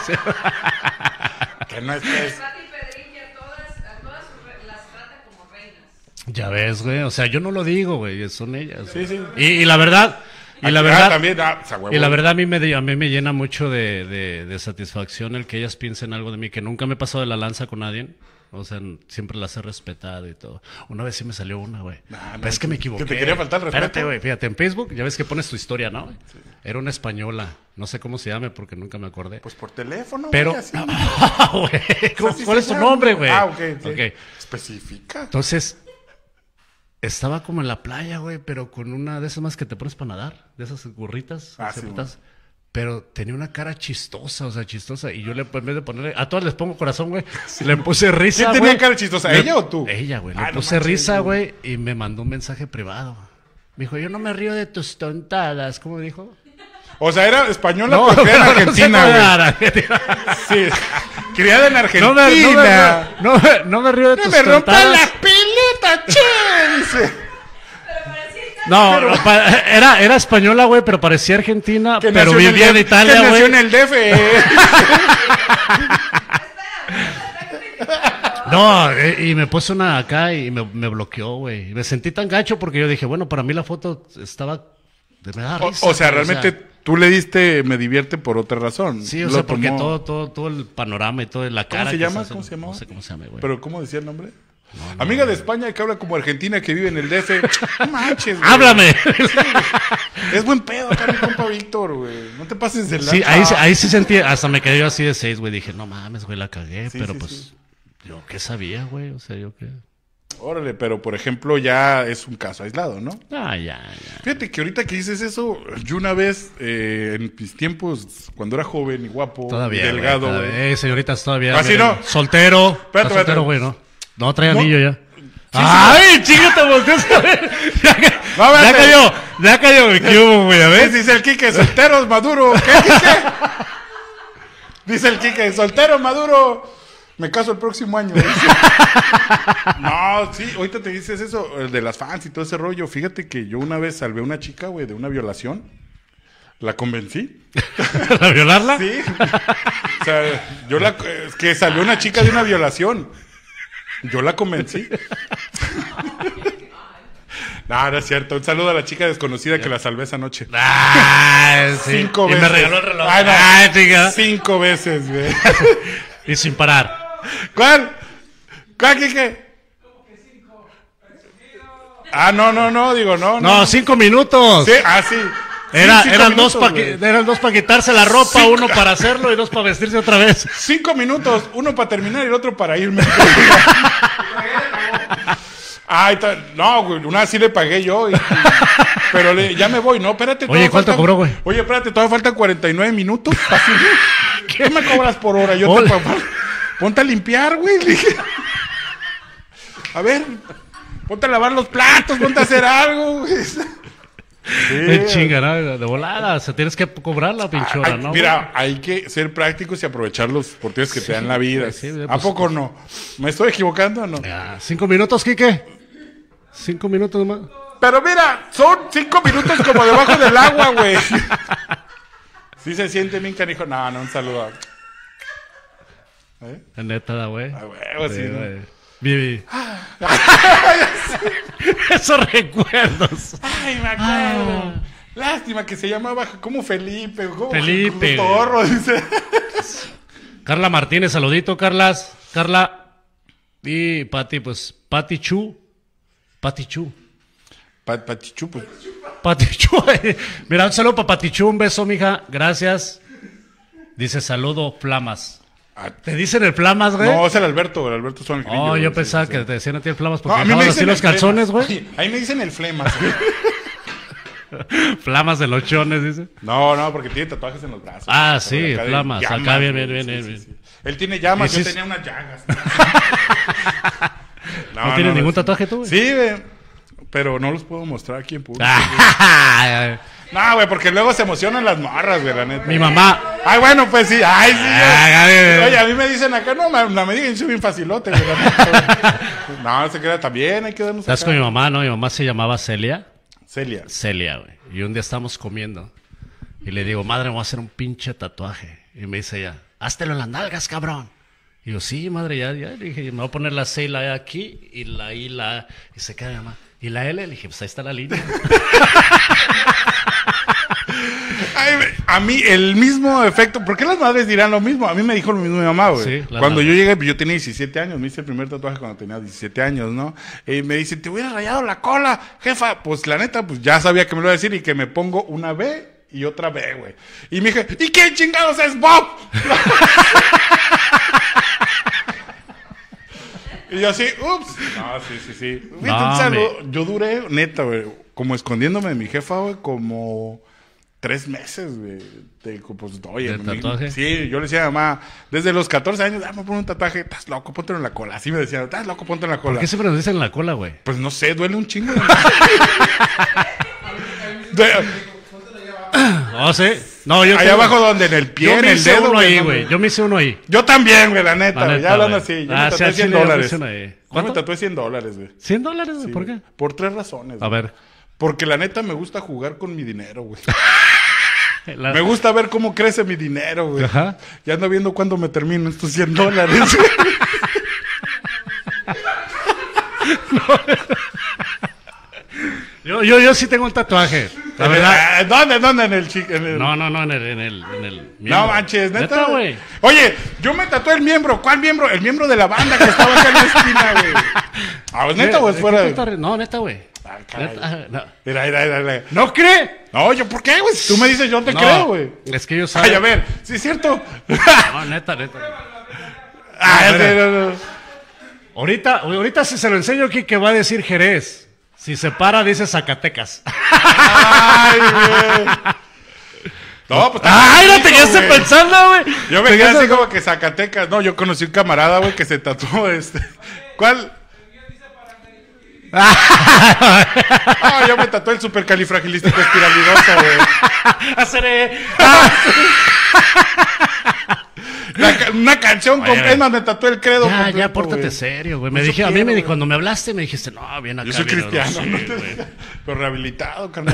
Speaker 1: Que no es pez.
Speaker 3: Pati Pedrín, a todas, a todas sus re- las trata como reinas.
Speaker 2: Ya ves, güey. O sea, yo no lo digo, güey. Son ellas.
Speaker 1: Sí, sí.
Speaker 2: Y, y la verdad, y la
Speaker 1: Ah,
Speaker 2: verdad,
Speaker 1: también, ah, o sea, huevo.
Speaker 2: y la verdad a mí me, a mí me llena mucho de, de, de satisfacción el que ellas piensen algo de mí, que nunca me he pasado de la lanza con nadie. O sea, siempre las he respetado y todo. Una vez sí me salió una, güey.
Speaker 1: Nah,
Speaker 2: Pero
Speaker 1: no,
Speaker 2: es que me
Speaker 1: que
Speaker 2: equivoqué.
Speaker 1: te quería faltar el respeto.
Speaker 2: Espérate, güey. Fíjate, en Facebook ya ves que pones tu historia, ¿no? Era una española. No sé cómo se llame porque nunca me acordé.
Speaker 1: Pues por teléfono,
Speaker 2: Pero,
Speaker 1: güey, así.
Speaker 2: güey, ¿cómo-
Speaker 1: Así
Speaker 2: ¿cuál
Speaker 1: se
Speaker 2: es su
Speaker 1: llama,
Speaker 2: nombre, güey?
Speaker 1: Ah, ok, sí.
Speaker 2: Ok.
Speaker 1: Especifica.
Speaker 2: Entonces, estaba como en la playa, güey, pero con una de esas más que te pones para nadar, de esas gorritas.
Speaker 1: Ah, sí,
Speaker 2: cerotas, pero tenía una cara chistosa, o sea, chistosa. Y yo le, en vez de ponerle, a todas les pongo corazón, güey. Le puse risa,
Speaker 1: ¿Quién
Speaker 2: güey.
Speaker 1: tenía cara chistosa,
Speaker 2: Le-
Speaker 1: ella o tú?
Speaker 2: Ella, güey. Le
Speaker 1: Ah, no
Speaker 2: puse
Speaker 1: manches,
Speaker 2: risa,
Speaker 1: güey.
Speaker 2: güey, y me mandó un mensaje privado. Me dijo, yo no me río de tus tontadas. ¿Cómo dijo?
Speaker 1: O sea, era española, pero criada en
Speaker 2: no sé
Speaker 1: Argentina,
Speaker 2: cómo
Speaker 1: güey.
Speaker 2: era Argentina.
Speaker 1: Sí. Criada en Argentina.
Speaker 2: No me, no, me, no, me, no me río de
Speaker 1: ¡Que
Speaker 2: tus
Speaker 1: me rompan
Speaker 2: tontadas.
Speaker 1: las piletas, che! Dice.
Speaker 3: Pero parecía que
Speaker 2: No, no, pa- era, era española, güey, pero parecía argentina,
Speaker 1: Que
Speaker 2: pero
Speaker 1: nació en el
Speaker 2: vivía en
Speaker 1: D F,
Speaker 2: Italia,
Speaker 1: que nació
Speaker 2: güey.
Speaker 1: en el D F. eh.
Speaker 2: No, eh, y me puso una acá y me, me bloqueó, güey. Me sentí tan gacho porque yo dije, bueno, para mí la foto estaba... Me da
Speaker 1: O,
Speaker 2: risa,
Speaker 1: o sea,
Speaker 2: güey,
Speaker 1: realmente tú le diste me divierte por otra razón.
Speaker 2: Sí, o
Speaker 1: Lo
Speaker 2: sea, porque
Speaker 1: tomó-
Speaker 2: todo, todo, todo el panorama y toda la cara...
Speaker 1: se
Speaker 2: que
Speaker 1: llama?
Speaker 2: hace-
Speaker 1: ¿Cómo se llamaba?
Speaker 2: No sé cómo se llama, güey.
Speaker 1: ¿Pero cómo decía el nombre? Amiga de España que habla como argentina que vive en el D F. No manches, güey.
Speaker 2: ¡Háblame!
Speaker 1: Es buen pedo acá mi compa Víctor, güey. No te pases de lanza.
Speaker 2: Sí, ahí, sí- ahí sí sentí, hasta me quedé yo así de seis, güey. Dije, no mames, güey, la cagué,
Speaker 1: Sí,
Speaker 2: pero
Speaker 1: sí,
Speaker 2: pues...
Speaker 1: sí.
Speaker 2: Yo qué sabía, güey, o sea, yo qué...
Speaker 1: Órale, pero por ejemplo ya es un caso aislado, ¿no?
Speaker 2: Ah, ya, ya.
Speaker 1: Fíjate que ahorita que dices eso, yo una vez, eh, en mis tiempos, cuando era joven y guapo,
Speaker 2: Todavía,
Speaker 1: y delgado,
Speaker 2: güey,
Speaker 1: güey.
Speaker 2: todavía. Eh, señoritas, todavía.
Speaker 1: Así
Speaker 2: miren,
Speaker 1: no.
Speaker 2: Soltero.
Speaker 1: Espérate,
Speaker 2: Está soltero,
Speaker 1: espérate.
Speaker 2: güey, ¿no? No, trae
Speaker 1: No.
Speaker 2: anillo ya.
Speaker 1: sí.
Speaker 2: ¡Ay, chico, te volteaste a ver! Ya, ca-
Speaker 1: No,
Speaker 2: ya
Speaker 1: espérate.
Speaker 2: cayó, ya cayó, ¿qué hubo, güey? A
Speaker 1: ¿Ves?
Speaker 2: ver.
Speaker 1: Dice el Quique, solteros, Maduro. ¿Qué, Quique? Dice el Quique, soltero, Maduro. Me caso el próximo año. Dice. No, sí, ahorita te dices eso, el de las fans y todo ese rollo. Fíjate que yo una vez salvé a una chica, güey, de una violación. La convencí.
Speaker 2: ¿Para violarla?
Speaker 1: Sí. O sea, yo la... Es que salió una chica de una violación. Yo la convencí. No, no es cierto. Un saludo a la chica desconocida que la salvé esa noche.
Speaker 2: Ah, sí.
Speaker 1: Cinco
Speaker 2: y
Speaker 1: veces.
Speaker 2: me regaló el reloj.
Speaker 1: Ay, no.
Speaker 2: Ay, chica.
Speaker 1: Cinco veces, güey.
Speaker 2: Y sin parar.
Speaker 1: ¿Cuál? ¿Cuál, Quique? Ah, no, no, no, digo, no.
Speaker 2: No, cinco minutos.
Speaker 1: Sí, ah, sí.
Speaker 2: Era,
Speaker 1: Sí, cinco
Speaker 2: eran, dos
Speaker 1: minutos,
Speaker 2: pa que-
Speaker 1: güey.
Speaker 2: eran dos para quitarse la ropa,
Speaker 1: Cinco.
Speaker 2: uno para hacerlo y dos para vestirse otra vez.
Speaker 1: Cinco minutos, uno para terminar y el otro para irme. Ay, ta- no, güey, una sí le pagué yo. y- y- pero le- ya me voy, ¿no? Espérate.
Speaker 2: Oye,
Speaker 1: todavía
Speaker 2: ¿cuánto
Speaker 1: faltan-
Speaker 2: cobró, güey?
Speaker 1: Oye, espérate, todavía faltan cuarenta y nueve minutos. Así, ¿qué me cobras por hora? Yo te
Speaker 2: Ole.
Speaker 1: pa- Ponte a limpiar, güey. Le dije. A ver, ponte a lavar los platos, ponte a hacer algo, güey.
Speaker 2: De chinga, ¿no? De volada. O sea, tienes que cobrar la pinchora,
Speaker 1: Ay,
Speaker 2: ¿no?
Speaker 1: mira, hay que ser prácticos y aprovechar los oportunidades que te dan la vida.
Speaker 2: pues sí,
Speaker 1: ¿A
Speaker 2: pues,
Speaker 1: poco no? ¿Me estoy equivocando o no?
Speaker 2: Ya, cinco minutos, Quique. Cinco minutos más.
Speaker 1: Pero mira, son cinco minutos como debajo del agua, güey. Sí se siente bien canijo. No, no, un saludo. ¿Eh?
Speaker 2: La neta, da, güey.
Speaker 1: Ah, huevo, sí, ¿no?
Speaker 2: güey. Vivi. Esos recuerdos.
Speaker 1: Ay, me acuerdo. Lástima que se llamaba como Felipe. Como
Speaker 2: Felipe.
Speaker 1: Torro, dice.
Speaker 2: Carla Martínez, saludito, Carlas. Carla. Y Pati, pues, Pati Chu. Pati Chu.
Speaker 1: Pa- Pachichu, pues.
Speaker 2: Pati Chu. Mira, un saludo para Pati Chu, un beso, mija. Gracias. Dice saludo, Flamas.
Speaker 1: Ah,
Speaker 2: ¿Te dicen el Flamas, güey?
Speaker 1: no, es el Alberto, el Alberto son el grillo,
Speaker 2: Oh,
Speaker 1: güey,
Speaker 2: yo
Speaker 1: sí,
Speaker 2: pensaba
Speaker 1: sí,
Speaker 2: que
Speaker 1: sí.
Speaker 2: te decían a ti el Flamas
Speaker 1: No,
Speaker 2: porque
Speaker 1: a mí me
Speaker 2: dejabas
Speaker 1: dicen
Speaker 2: así los
Speaker 1: el Flemas.
Speaker 2: calzones, güey.
Speaker 1: Oye, ahí me dicen el Flemas, güey.
Speaker 2: Flamas de los chones, dice.
Speaker 1: No, no, porque tiene tatuajes en los brazos.
Speaker 2: Ah,
Speaker 1: Por
Speaker 2: sí,
Speaker 1: acá de
Speaker 2: Flamas.
Speaker 1: llamas,
Speaker 2: Acá bien,
Speaker 1: güey,
Speaker 2: bien,
Speaker 1: sí,
Speaker 2: bien,
Speaker 1: sí,
Speaker 2: bien.
Speaker 1: sí. Él tiene llamas,
Speaker 2: Y
Speaker 1: yo
Speaker 2: sí-
Speaker 1: tenía unas llagas.
Speaker 2: ¿No,
Speaker 1: No,
Speaker 2: tienes
Speaker 1: no,
Speaker 2: ningún
Speaker 1: no.
Speaker 2: tatuaje tú, güey?
Speaker 1: Sí, güey. Pero no los puedo mostrar aquí en público.
Speaker 2: Ah,
Speaker 1: No, güey, porque luego se emocionan las morras, güey, la neta.
Speaker 2: mi mamá.
Speaker 1: Ay, bueno, pues sí. Ay, sí.
Speaker 2: Ah,
Speaker 1: güey.
Speaker 2: ay,
Speaker 1: Oye, a mí me dicen acá, no, me, no me digan, soy bien facilote, güey. la neta, güey. No, se queda también, hay que darnos
Speaker 2: ¿Estás
Speaker 1: acá.
Speaker 2: con mi mamá, no? Mi mamá se llamaba Celia.
Speaker 1: Celia.
Speaker 2: Celia, güey. Y un día estábamos comiendo. Y le digo, madre, me voy a hacer un pinche tatuaje. Y me dice ella, háztelo en las nalgas, cabrón. Y yo, sí, madre, ya, ya. Le dije, me voy a poner la C y la E aquí. Y la I, la A. Y se queda mi mamá. ¿Y la L? Le dije, pues ahí está la línea.
Speaker 1: Ay, güey, a mí el mismo efecto, ¿por qué las madres dirán lo mismo? A mí me dijo lo mismo mi mamá, güey.
Speaker 2: Sí, las
Speaker 1: cuando
Speaker 2: madres.
Speaker 1: yo llegué, yo tenía diecisiete años, me hice el primer tatuaje cuando tenía diecisiete años, ¿no? Y me dice, te hubiera rayado la cola, jefa. Pues la neta, pues ya sabía que me lo iba a decir y que me pongo una B y otra B, güey. Y me dije, ¿y qué chingados es Bob? Y yo así, ups. No, sí, sí, sí. Fíjate,
Speaker 2: No,
Speaker 1: un saludo. Yo duré, neta, güey, como escondiéndome de mi jefa, güey, como tres meses, güey. De, pues, oye,
Speaker 2: ¿De
Speaker 1: mi-
Speaker 2: tatuaje?
Speaker 1: Sí, yo le decía a mamá, desde los catorce años, ah, me pongo un tatuaje, estás loco, póntelo en la cola. Así me decían, estás loco, póntelo en la cola.
Speaker 2: ¿Por qué siempre nos dicen la cola, güey?
Speaker 1: Pues no sé, duele un chingo. De-
Speaker 2: ¿Oh, sí? No, yo
Speaker 1: Allá
Speaker 2: tengo-
Speaker 1: abajo donde, en el pie,
Speaker 2: Yo
Speaker 1: en
Speaker 2: me
Speaker 1: el
Speaker 2: hice
Speaker 1: dedo,
Speaker 2: uno
Speaker 1: güey,
Speaker 2: ahí,
Speaker 1: no,
Speaker 2: güey. Yo me hice uno ahí.
Speaker 1: Yo también, güey, la neta,
Speaker 2: La
Speaker 1: güey,
Speaker 2: neta,
Speaker 1: ya hablando
Speaker 2: güey.
Speaker 1: así. Yo
Speaker 2: Ah,
Speaker 1: me
Speaker 2: sí,
Speaker 1: tatué
Speaker 2: al
Speaker 1: cien
Speaker 2: chile yo me
Speaker 1: dólares.
Speaker 2: hice uno ahí.
Speaker 1: Yo me
Speaker 2: ¿Cuánto?
Speaker 1: tatué cien dólares, güey.
Speaker 2: ¿cien dólares, güey?
Speaker 1: Sí,
Speaker 2: ¿Por
Speaker 1: güey.
Speaker 2: qué?
Speaker 1: Por tres razones.
Speaker 2: A
Speaker 1: güey.
Speaker 2: ver.
Speaker 1: Porque la neta me gusta jugar con mi dinero, güey.
Speaker 2: La-
Speaker 1: Me gusta ver cómo crece mi dinero, güey.
Speaker 2: Ajá.
Speaker 1: Ya ando viendo cuándo me termino estos cien dólares.
Speaker 2: Yo, yo, yo sí tengo un tatuaje. La verdad.
Speaker 1: Eh, ¿Dónde, dónde? En el chico. En el...
Speaker 2: No, no, no, en el, en el, en el
Speaker 1: No
Speaker 2: miembro.
Speaker 1: manches, neta.
Speaker 2: Neta, güey.
Speaker 1: Oye, yo me tatué el miembro. ¿Cuál miembro? El miembro de la banda que estaba acá en la esquina, güey. Ah, ¿es neta o es
Speaker 2: ¿Qué
Speaker 1: fuera?
Speaker 2: te
Speaker 1: de-
Speaker 2: está re- No, neta, güey.
Speaker 1: Ah, caray.
Speaker 2: Neta, no.
Speaker 1: Mira, mira, mira, mira.
Speaker 2: ¿No cree?
Speaker 1: No, yo, ¿por qué, güey? Si tú me dices, yo te
Speaker 2: No,
Speaker 1: creo, güey.
Speaker 2: Es que yo sé.
Speaker 1: Ay, a ver, sí es cierto.
Speaker 2: No, neta, neta.
Speaker 1: Ah,
Speaker 2: No,
Speaker 1: sí,
Speaker 2: mira.
Speaker 1: no, no.
Speaker 2: Ahorita, ahorita si se lo enseño aquí que va a decir Jerez. Si se para, dice Zacatecas.
Speaker 1: Ay, güey. No, pues.
Speaker 2: ¡Ay, no
Speaker 1: bonito,
Speaker 2: te quedaste
Speaker 1: güey.
Speaker 2: pensando, güey!
Speaker 1: Yo me
Speaker 2: Te
Speaker 1: quedé así
Speaker 2: quedaste-
Speaker 1: como que Zacatecas. No, yo conocí un camarada, güey, que se tatuó este. ¿Cuál? Ah, yo me tatué el supercalifragilístico espiralidoso, güey.
Speaker 2: Haceré.
Speaker 1: La ca- Una canción con.
Speaker 2: Oye,
Speaker 1: Es más, me tatué el credo.
Speaker 2: Ya,
Speaker 1: completo,
Speaker 2: ya, pórtate
Speaker 1: güey.
Speaker 2: serio, güey. Me
Speaker 1: Eso
Speaker 2: dije, a mí
Speaker 1: quiero,
Speaker 2: me
Speaker 1: güey.
Speaker 2: dijo, cuando me hablaste, me dijiste, no, bien acá.
Speaker 1: Yo soy
Speaker 2: bien,
Speaker 1: cristiano,
Speaker 2: sí,
Speaker 1: ¿no?
Speaker 2: güey.
Speaker 1: Pero rehabilitado, carnal.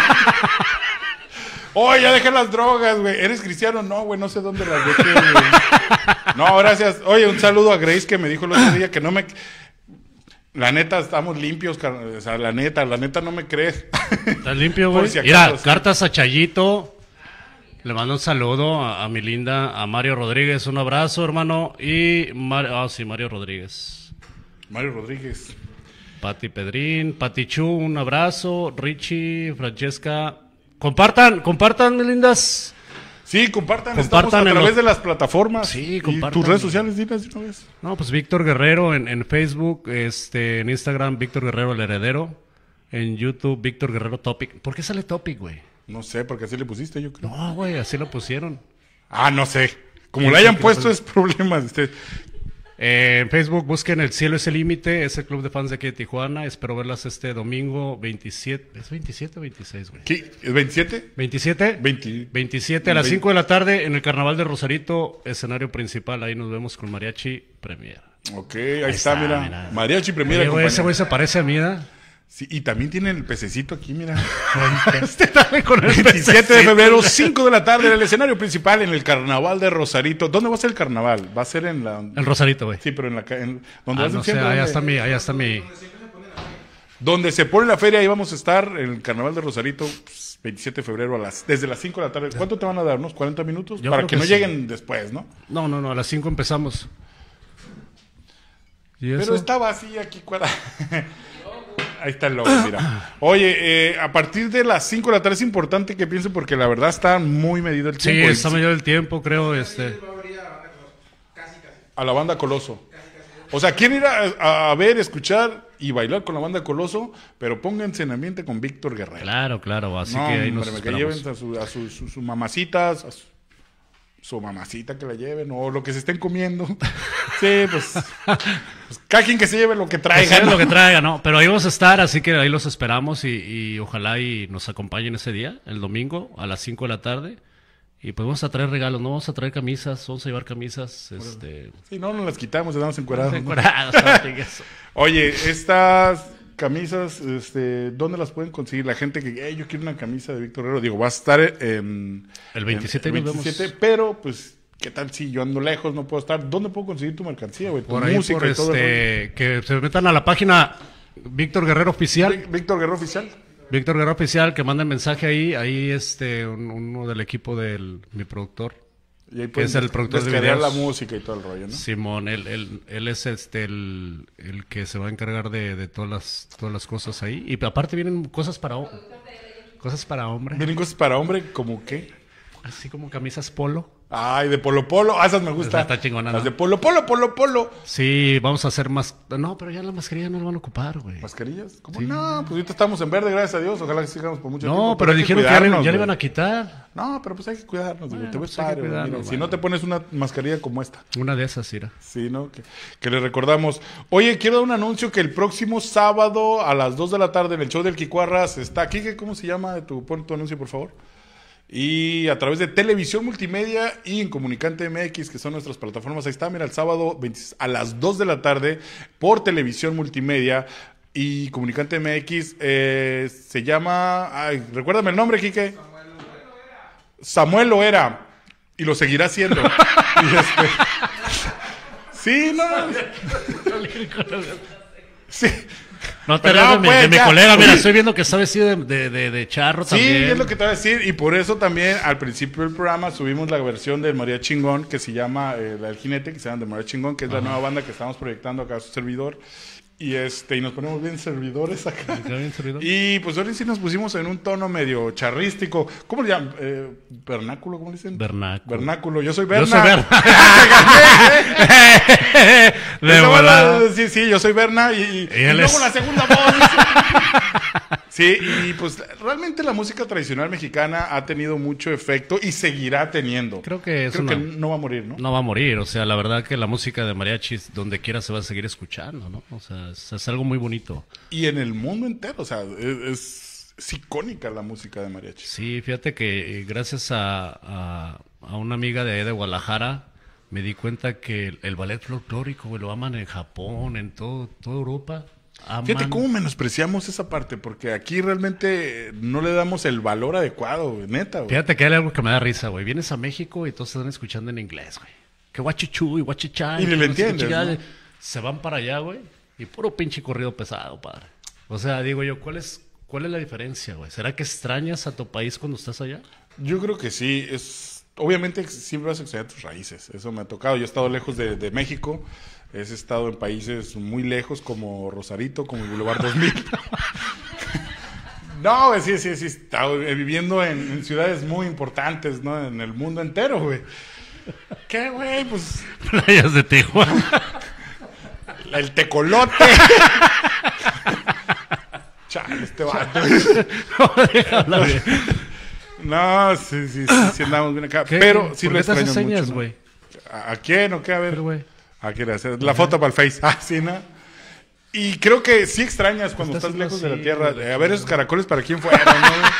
Speaker 1: Oh, ya dejé las drogas, güey. ¿Eres cristiano? No, güey, no sé dónde las dejé, güey. No, gracias. Oye, un saludo a Grace que me dijo el otro día que no me... La neta, estamos limpios, carnal. O sea, la neta, la neta no me crees.
Speaker 2: ¿Estás limpio,
Speaker 1: Por
Speaker 2: güey?
Speaker 1: si acaso,
Speaker 2: Mira,
Speaker 1: sí.
Speaker 2: cartas a Chayito. Le mando un saludo a, a mi linda, a Mario Rodríguez. Un abrazo, hermano. Y... Mar- Ah, sí, Mario Rodríguez.
Speaker 1: Mario Rodríguez.
Speaker 2: Pati Pedrín, Pati Chu, un abrazo. Richie, Francesca. Compartan, compartan, mi lindas.
Speaker 1: Sí, compartan,
Speaker 2: Compartan
Speaker 1: estamos a
Speaker 2: en
Speaker 1: través
Speaker 2: los-
Speaker 1: de las plataformas.
Speaker 2: Sí,
Speaker 1: Y
Speaker 2: compartan.
Speaker 1: tus redes sociales, dilas de una vez.
Speaker 2: No, pues Víctor Guerrero en, en Facebook, este, en Instagram, Víctor Guerrero el Heredero. En YouTube, Víctor Guerrero Topic. ¿Por qué sale Topic, güey?
Speaker 1: No sé, porque así le pusiste, yo creo.
Speaker 2: No, güey, así lo pusieron.
Speaker 1: Ah, no sé. Como
Speaker 2: ¿Quién
Speaker 1: le hayan
Speaker 2: sabe qué
Speaker 1: puesto
Speaker 2: fue?
Speaker 1: es problema de usted.
Speaker 2: Eh, en Facebook busquen El Cielo es el Límite, es el club de fans de aquí de Tijuana. Espero verlas este domingo veintisiete. ¿Es veintisiete o veintiséis, güey?
Speaker 1: ¿Qué? ¿Es veintisiete?
Speaker 2: ¿veintisiete?
Speaker 1: veinte.
Speaker 2: veintisiete a las
Speaker 1: veinte.
Speaker 2: cinco de la tarde en el Carnaval de Rosarito, escenario principal. Ahí nos vemos con Mariachi Premier.
Speaker 1: Ok, ahí, está, mira.
Speaker 2: mira.
Speaker 1: Mariachi Premier.
Speaker 2: Oye, güey, ese
Speaker 1: acompaña.
Speaker 2: güey se parece a mí, ¿da?
Speaker 1: Sí, y también tiene el pececito aquí, mira.
Speaker 2: Este también con el
Speaker 1: veintisiete de
Speaker 2: pececito.
Speaker 1: febrero, cinco de la tarde, en el escenario principal, en el Carnaval de Rosarito. ¿Dónde va a ser el carnaval? Va a ser en la...
Speaker 2: El Rosarito, güey.
Speaker 1: Sí, pero en la... ca- En... ¿Dónde
Speaker 2: Ah,
Speaker 1: hacen
Speaker 2: no sé,
Speaker 1: siempre?
Speaker 2: allá
Speaker 1: ¿Dónde?
Speaker 2: está mi, allá está mi.
Speaker 1: Donde se pone la feria, ahí vamos a estar, en el Carnaval de Rosarito, pues, veintisiete de febrero, a las, desde las cinco de la tarde. ¿Cuánto te van a dar? ¿Unos cuarenta minutos?
Speaker 2: Yo
Speaker 1: Para
Speaker 2: creo
Speaker 1: que,
Speaker 2: que
Speaker 1: no
Speaker 2: sí.
Speaker 1: lleguen después, ¿no?
Speaker 2: No, no, no, a las cinco empezamos. ¿Y eso?
Speaker 1: Pero estaba así aquí, cuadra. Ahí está el logo, mira. Oye, eh, a partir de las cinco de la tarde es importante que piensen porque la verdad está muy medido el
Speaker 2: Sí,
Speaker 1: tiempo.
Speaker 2: está medio del tiempo, creo, este.
Speaker 1: A la banda Coloso. O sea, quieren ir a, a ver, escuchar y bailar con la banda Coloso, pero pónganse en ambiente con Víctor Guerrero.
Speaker 2: Claro, claro, así
Speaker 1: No,
Speaker 2: que ahí nos
Speaker 1: hombre, que
Speaker 2: esperamos.
Speaker 1: lleven a, su, a su- su- sus mamacitas. a su- su mamacita que la lleven o lo que se estén comiendo. Sí, pues, pues cada quien que se lleve lo que traiga.
Speaker 2: Pues,
Speaker 1: ¿no?
Speaker 2: lo que traiga, ¿no? Pero ahí vamos a estar, así que ahí los esperamos y, y ojalá y nos acompañen ese día, el domingo, a las cinco de la tarde. Y pues vamos a traer regalos, ¿no? Vamos a traer camisas, vamos a llevar camisas, este...
Speaker 1: Sí, no nos las quitamos, estamos encuerados. ¿no?
Speaker 2: Encuerados, eso.
Speaker 1: Oye, estas camisas, este, ¿dónde las pueden conseguir? La gente que, hey, yo quiero una camisa de Víctor Guerrero. Digo, va a estar en...
Speaker 2: El veintisiete,
Speaker 1: en, el
Speaker 2: nos vemos.
Speaker 1: veintisiete, pero pues, ¿qué tal si yo ando lejos, no puedo estar? ¿Dónde puedo conseguir tu mercancía, güey? Tu
Speaker 2: Por ahí,
Speaker 1: música
Speaker 2: por
Speaker 1: y todo el
Speaker 2: este, que se metan a la página Víctor Guerrero Oficial.
Speaker 1: rollo. Víctor Guerrero Oficial.
Speaker 2: Víctor Guerrero Oficial, que manden mensaje ahí, ahí este, un- uno del equipo del mi productor,
Speaker 1: Y ahí
Speaker 2: Que
Speaker 1: pueden
Speaker 2: es el productor de
Speaker 1: descargar
Speaker 2: videos.
Speaker 1: la música y todo el rollo, ¿no?
Speaker 2: Simón, él, él, él es este el, el que se va a encargar de, de todas las todas las cosas ahí. Y aparte vienen cosas para ho- cosas para hombre,
Speaker 1: Vienen cosas para hombre, ¿como qué?
Speaker 2: así como camisas polo.
Speaker 1: Ay, de Polo Polo. Ah, esas me gustan.
Speaker 2: Está chingona,
Speaker 1: Las
Speaker 2: ¿no?
Speaker 1: de Polo Polo, Polo Polo.
Speaker 2: Sí, vamos a hacer más. No, pero ya la mascarilla no la van a ocupar, güey.
Speaker 1: ¿Mascarillas? ¿Cómo no? Pues ahorita estamos en verde, gracias a Dios. Ojalá que sigamos por mucho tiempo.
Speaker 2: No, pero
Speaker 1: hay
Speaker 2: dijeron que ya, le-
Speaker 1: cuidarnos,
Speaker 2: ya le
Speaker 1: güey.
Speaker 2: iban a quitar.
Speaker 1: No, pero pues hay que cuidarnos, güey.
Speaker 2: Bueno,
Speaker 1: Te ves
Speaker 2: pues hay que
Speaker 1: padre, güey.
Speaker 2: cuidarnos,
Speaker 1: Mira, si
Speaker 2: bueno.
Speaker 1: no te pones una mascarilla como esta.
Speaker 2: Una de esas, Ira.
Speaker 1: Sí, ¿no? Que, que le recordamos. Oye, quiero dar un anuncio que el próximo sábado a las dos de la tarde en el show del Quicuarras está aquí. ¿Cómo se llama? Tu, pon tu anuncio, por favor. Y a través de Televisión Multimedia y en Comunicante M X, que son nuestras plataformas. Ahí está, mira, el sábado veinte a las dos de la tarde por Televisión Multimedia y Comunicante M X. Eh, se llama... Ay, recuérdame el nombre, Quique. Samuel Loera. Y lo seguirá haciendo. Y este... Sí, no. Sí.
Speaker 2: No te
Speaker 1: Pero
Speaker 2: rías
Speaker 1: no,
Speaker 2: de, mi-
Speaker 1: pues,
Speaker 2: de mi
Speaker 1: ya.
Speaker 2: colega, mira,
Speaker 1: Oye.
Speaker 2: estoy viendo que está vestido de, de, de- de charro
Speaker 1: Sí,
Speaker 2: también.
Speaker 1: es lo que te voy a decir. Y por eso también al principio del programa subimos la versión de María Chingón, que se llama eh, La del Jinete, que se llama de María Chingón, que es la nueva banda que estamos proyectando acá a su servidor. Y este y nos ponemos bien servidores acá.
Speaker 2: ¿Te queda bien servidor?
Speaker 1: Y pues ahora sí nos pusimos en un tono medio charrístico. ¿Cómo le llaman? Eh, ¿Vernáculo? ¿Cómo le dicen?
Speaker 2: Vernáculo.
Speaker 1: Vernáculo. Yo soy
Speaker 2: Yo
Speaker 1: Berna.
Speaker 2: soy Berna. De
Speaker 1: Esa
Speaker 2: volada.
Speaker 1: bola, Sí, sí, yo soy Berna y, y-
Speaker 2: Y
Speaker 1: y
Speaker 2: él
Speaker 1: luego
Speaker 2: es-
Speaker 1: la segunda voz. dice. Sí, y pues realmente la música tradicional mexicana ha tenido mucho efecto y seguirá teniendo.
Speaker 2: Creo que es
Speaker 1: Creo
Speaker 2: una-
Speaker 1: que no va a morir, ¿no?
Speaker 2: No va a morir, o sea, la verdad que la música de mariachis donde quiera se va a seguir escuchando, ¿no? O sea, es, es algo muy bonito.
Speaker 1: Y en el mundo entero, o sea, es, es- es icónica la música de mariachi.
Speaker 2: Sí, fíjate que eh, gracias a, a, a una amiga de ahí de Guadalajara me di cuenta que el, el ballet folclórico, güey, lo aman en Japón, en todo, toda Europa. Aman.
Speaker 1: Fíjate cómo menospreciamos esa parte, porque aquí realmente no le damos el valor adecuado, güey, neta, güey.
Speaker 2: Fíjate que hay algo que me da risa, güey. Vienes a México y todos están escuchando en inglés, güey. Que guachichu y guachichay.
Speaker 1: Y ni
Speaker 2: que
Speaker 1: le
Speaker 2: no sé qué
Speaker 1: entiendes,
Speaker 2: chingada.
Speaker 1: ¿no?
Speaker 2: Se van para allá, güey. Y puro pinche corrido pesado, padre. O sea, digo yo, ¿cuál es, cuál es la diferencia, güey? ¿Será que extrañas a tu país cuando estás allá?
Speaker 1: Yo creo que sí, es obviamente siempre vas a extrañar tus raíces, eso me ha tocado. Yo he estado lejos de, de México, he estado en países muy lejos como Rosarito, como el Boulevard dos mil. No, güey, sí, sí, sí, he estado viviendo en, en ciudades muy importantes, ¿no? En el mundo entero, güey. ¿Qué, güey? Pues
Speaker 2: Playas de Tijuana.
Speaker 1: el tecolote. Chale, este vato.
Speaker 2: No, déjala, güey.
Speaker 1: No, sí, sí, sí, sí andamos bien acá.
Speaker 2: ¿Qué?
Speaker 1: Pero sí
Speaker 2: ¿Por
Speaker 1: lo
Speaker 2: qué te haces
Speaker 1: extraño
Speaker 2: señas,
Speaker 1: mucho, ¿no?
Speaker 2: güey?
Speaker 1: ¿A, a quién o qué? A ver.
Speaker 2: Pero, güey.
Speaker 1: ¿A quién hacer? La foto para el Face. Ah, sí, ¿no? Y creo que sí extrañas cuando
Speaker 2: Estás
Speaker 1: estás lejos de la
Speaker 2: así,
Speaker 1: tierra.
Speaker 2: güey.
Speaker 1: eh, a ver esos caracoles para quién fueron, ¿no?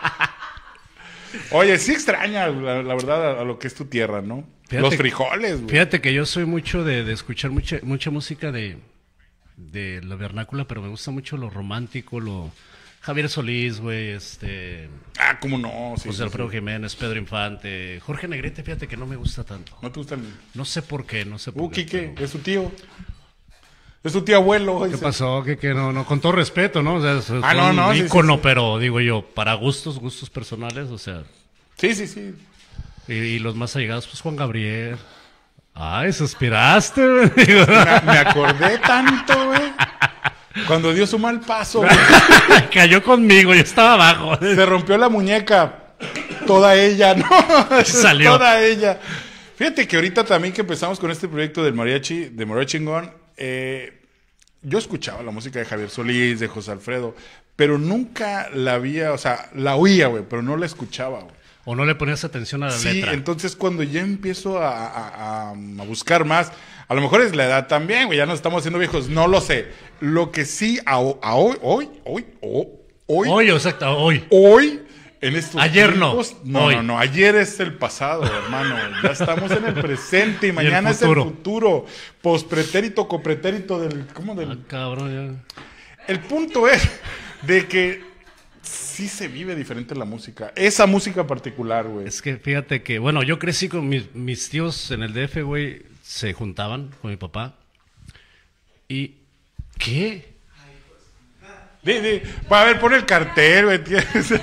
Speaker 1: Oye, sí extrañas, la, la verdad, a, a lo que es tu tierra, ¿no?
Speaker 2: Fíjate-
Speaker 1: Los frijoles, güey.
Speaker 2: Fíjate que yo soy mucho de, de escuchar mucha, mucha música de, de la vernácula, pero me gusta mucho lo romántico, lo... Javier Solís, güey, este...
Speaker 1: Ah, cómo no. Sí,
Speaker 2: José
Speaker 1: sí,
Speaker 2: Alfredo
Speaker 1: sí.
Speaker 2: Jiménez, Pedro Infante, Jorge Negrete, fíjate que no me gusta tanto.
Speaker 1: ¿No te gusta el...?
Speaker 2: No sé por qué, no sé por
Speaker 1: Uh,
Speaker 2: qué.
Speaker 1: Quique,
Speaker 2: pero-
Speaker 1: es su tío. Es su tío abuelo.
Speaker 2: ¿Qué
Speaker 1: dice.
Speaker 2: pasó? Que, que no, no, con todo respeto, ¿no? O sea, es, es
Speaker 1: Ah, no,
Speaker 2: un
Speaker 1: no, sí, sí,
Speaker 2: ícono,
Speaker 1: sí.
Speaker 2: pero digo yo, para gustos, gustos personales, o sea,
Speaker 1: Sí, sí, sí.
Speaker 2: y, y los más allegados, pues Juan Gabriel. Ay, suspiraste, güey. Digo,
Speaker 1: Me, me acordé tanto, güey. Cuando dio su mal paso, güey.
Speaker 2: cayó conmigo, yo estaba abajo.
Speaker 1: Se rompió la muñeca. Toda ella, ¿no?
Speaker 2: Salió.
Speaker 1: Toda ella. Fíjate que ahorita también que empezamos con este proyecto del mariachi, de Mariachi Chingón, eh, yo escuchaba la música de Javier Solís, de José Alfredo, pero nunca la había, o sea, la oía, güey, pero no la escuchaba, güey.
Speaker 2: ¿O no le ponías atención a la
Speaker 1: Sí,
Speaker 2: letra?
Speaker 1: entonces cuando ya empiezo a, a- a- a buscar más, a lo mejor es la edad también, güey, ya nos estamos haciendo viejos, no lo sé. Lo que sí, a, a hoy, hoy, hoy, hoy, hoy,
Speaker 2: Hoy, exacto, hoy.
Speaker 1: hoy, en estos
Speaker 2: Ayer no,
Speaker 1: tiempos, no,
Speaker 2: hoy.
Speaker 1: no, no, ayer es el pasado, hermano, ya estamos en el presente y mañana es el
Speaker 2: futuro.
Speaker 1: futuro, pospretérito, copretérito del, ¿cómo del?
Speaker 2: Ah, cabrón, ya.
Speaker 1: El punto es de que sí se vive diferente la música, esa música particular, güey.
Speaker 2: Es que fíjate que, bueno, yo crecí con mis, mis tíos en el D F, güey, se juntaban con mi papá. ¿Y qué?
Speaker 1: Di, di, a ver, pon el cartel, güey. ¿Entiendes?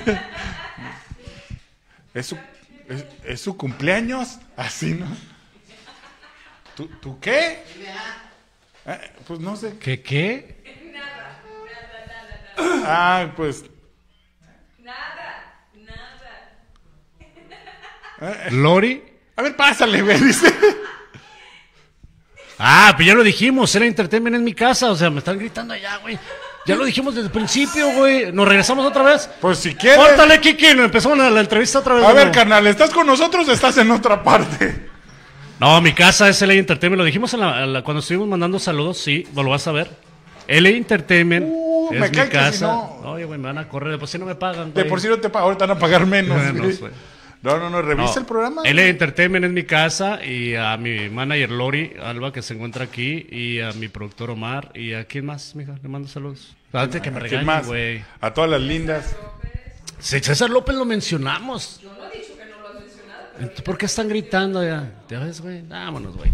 Speaker 1: ¿Es su, es, es su cumpleaños? Así, ¿no? ¿Tú, tú qué? Eh, pues no sé.
Speaker 2: ¿Qué qué?
Speaker 1: Ah, pues.
Speaker 3: Nada, nada.
Speaker 1: eh,
Speaker 2: ¿Lori?
Speaker 1: a ver, pásale, güey, dice.
Speaker 2: Ah, pues ya lo dijimos, era Entertainment en mi casa, o sea, me están gritando allá, güey. Ya lo dijimos desde el principio, güey. ¿Nos regresamos otra vez?
Speaker 1: Pues si quieres.
Speaker 2: Córtale, Kiki, nos empezamos la, la entrevista otra vez.
Speaker 1: A
Speaker 2: de
Speaker 1: ver,
Speaker 2: nuevo.
Speaker 1: carnal, ¿estás con nosotros o estás en otra parte?
Speaker 2: No, mi casa es L A Entertainment, lo dijimos en la, en la- cuando estuvimos mandando saludos, sí, lo vas a ver. L A Entertainment
Speaker 1: Uh,
Speaker 2: es
Speaker 1: me
Speaker 2: mi
Speaker 1: cae que si
Speaker 2: casa.
Speaker 1: no-
Speaker 2: Oye, güey, me van a correr, de por si no me pagan,
Speaker 1: De
Speaker 2: güey.
Speaker 1: por si no te pagan, ahorita van a pagar menos.
Speaker 2: Menos,
Speaker 1: güey.
Speaker 2: güey.
Speaker 1: No, no, no, revisa
Speaker 2: No,
Speaker 1: el programa.
Speaker 2: L A Entertainment es mi casa y a mi manager Lori Alba que se encuentra aquí y a mi productor Omar y a quién más, mija, le mando saludos. Antes que me
Speaker 1: ¿A quién
Speaker 2: regañen,
Speaker 1: más?
Speaker 2: güey.
Speaker 1: A todas las lindas.
Speaker 2: Sí, César López lo mencionamos.
Speaker 3: Yo no he dicho que no lo has mencionado.
Speaker 2: Entonces, ¿por qué están gritando ya? ¿Ya ves, güey? Vámonos, güey.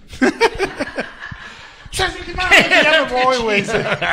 Speaker 1: Ya me voy, güey.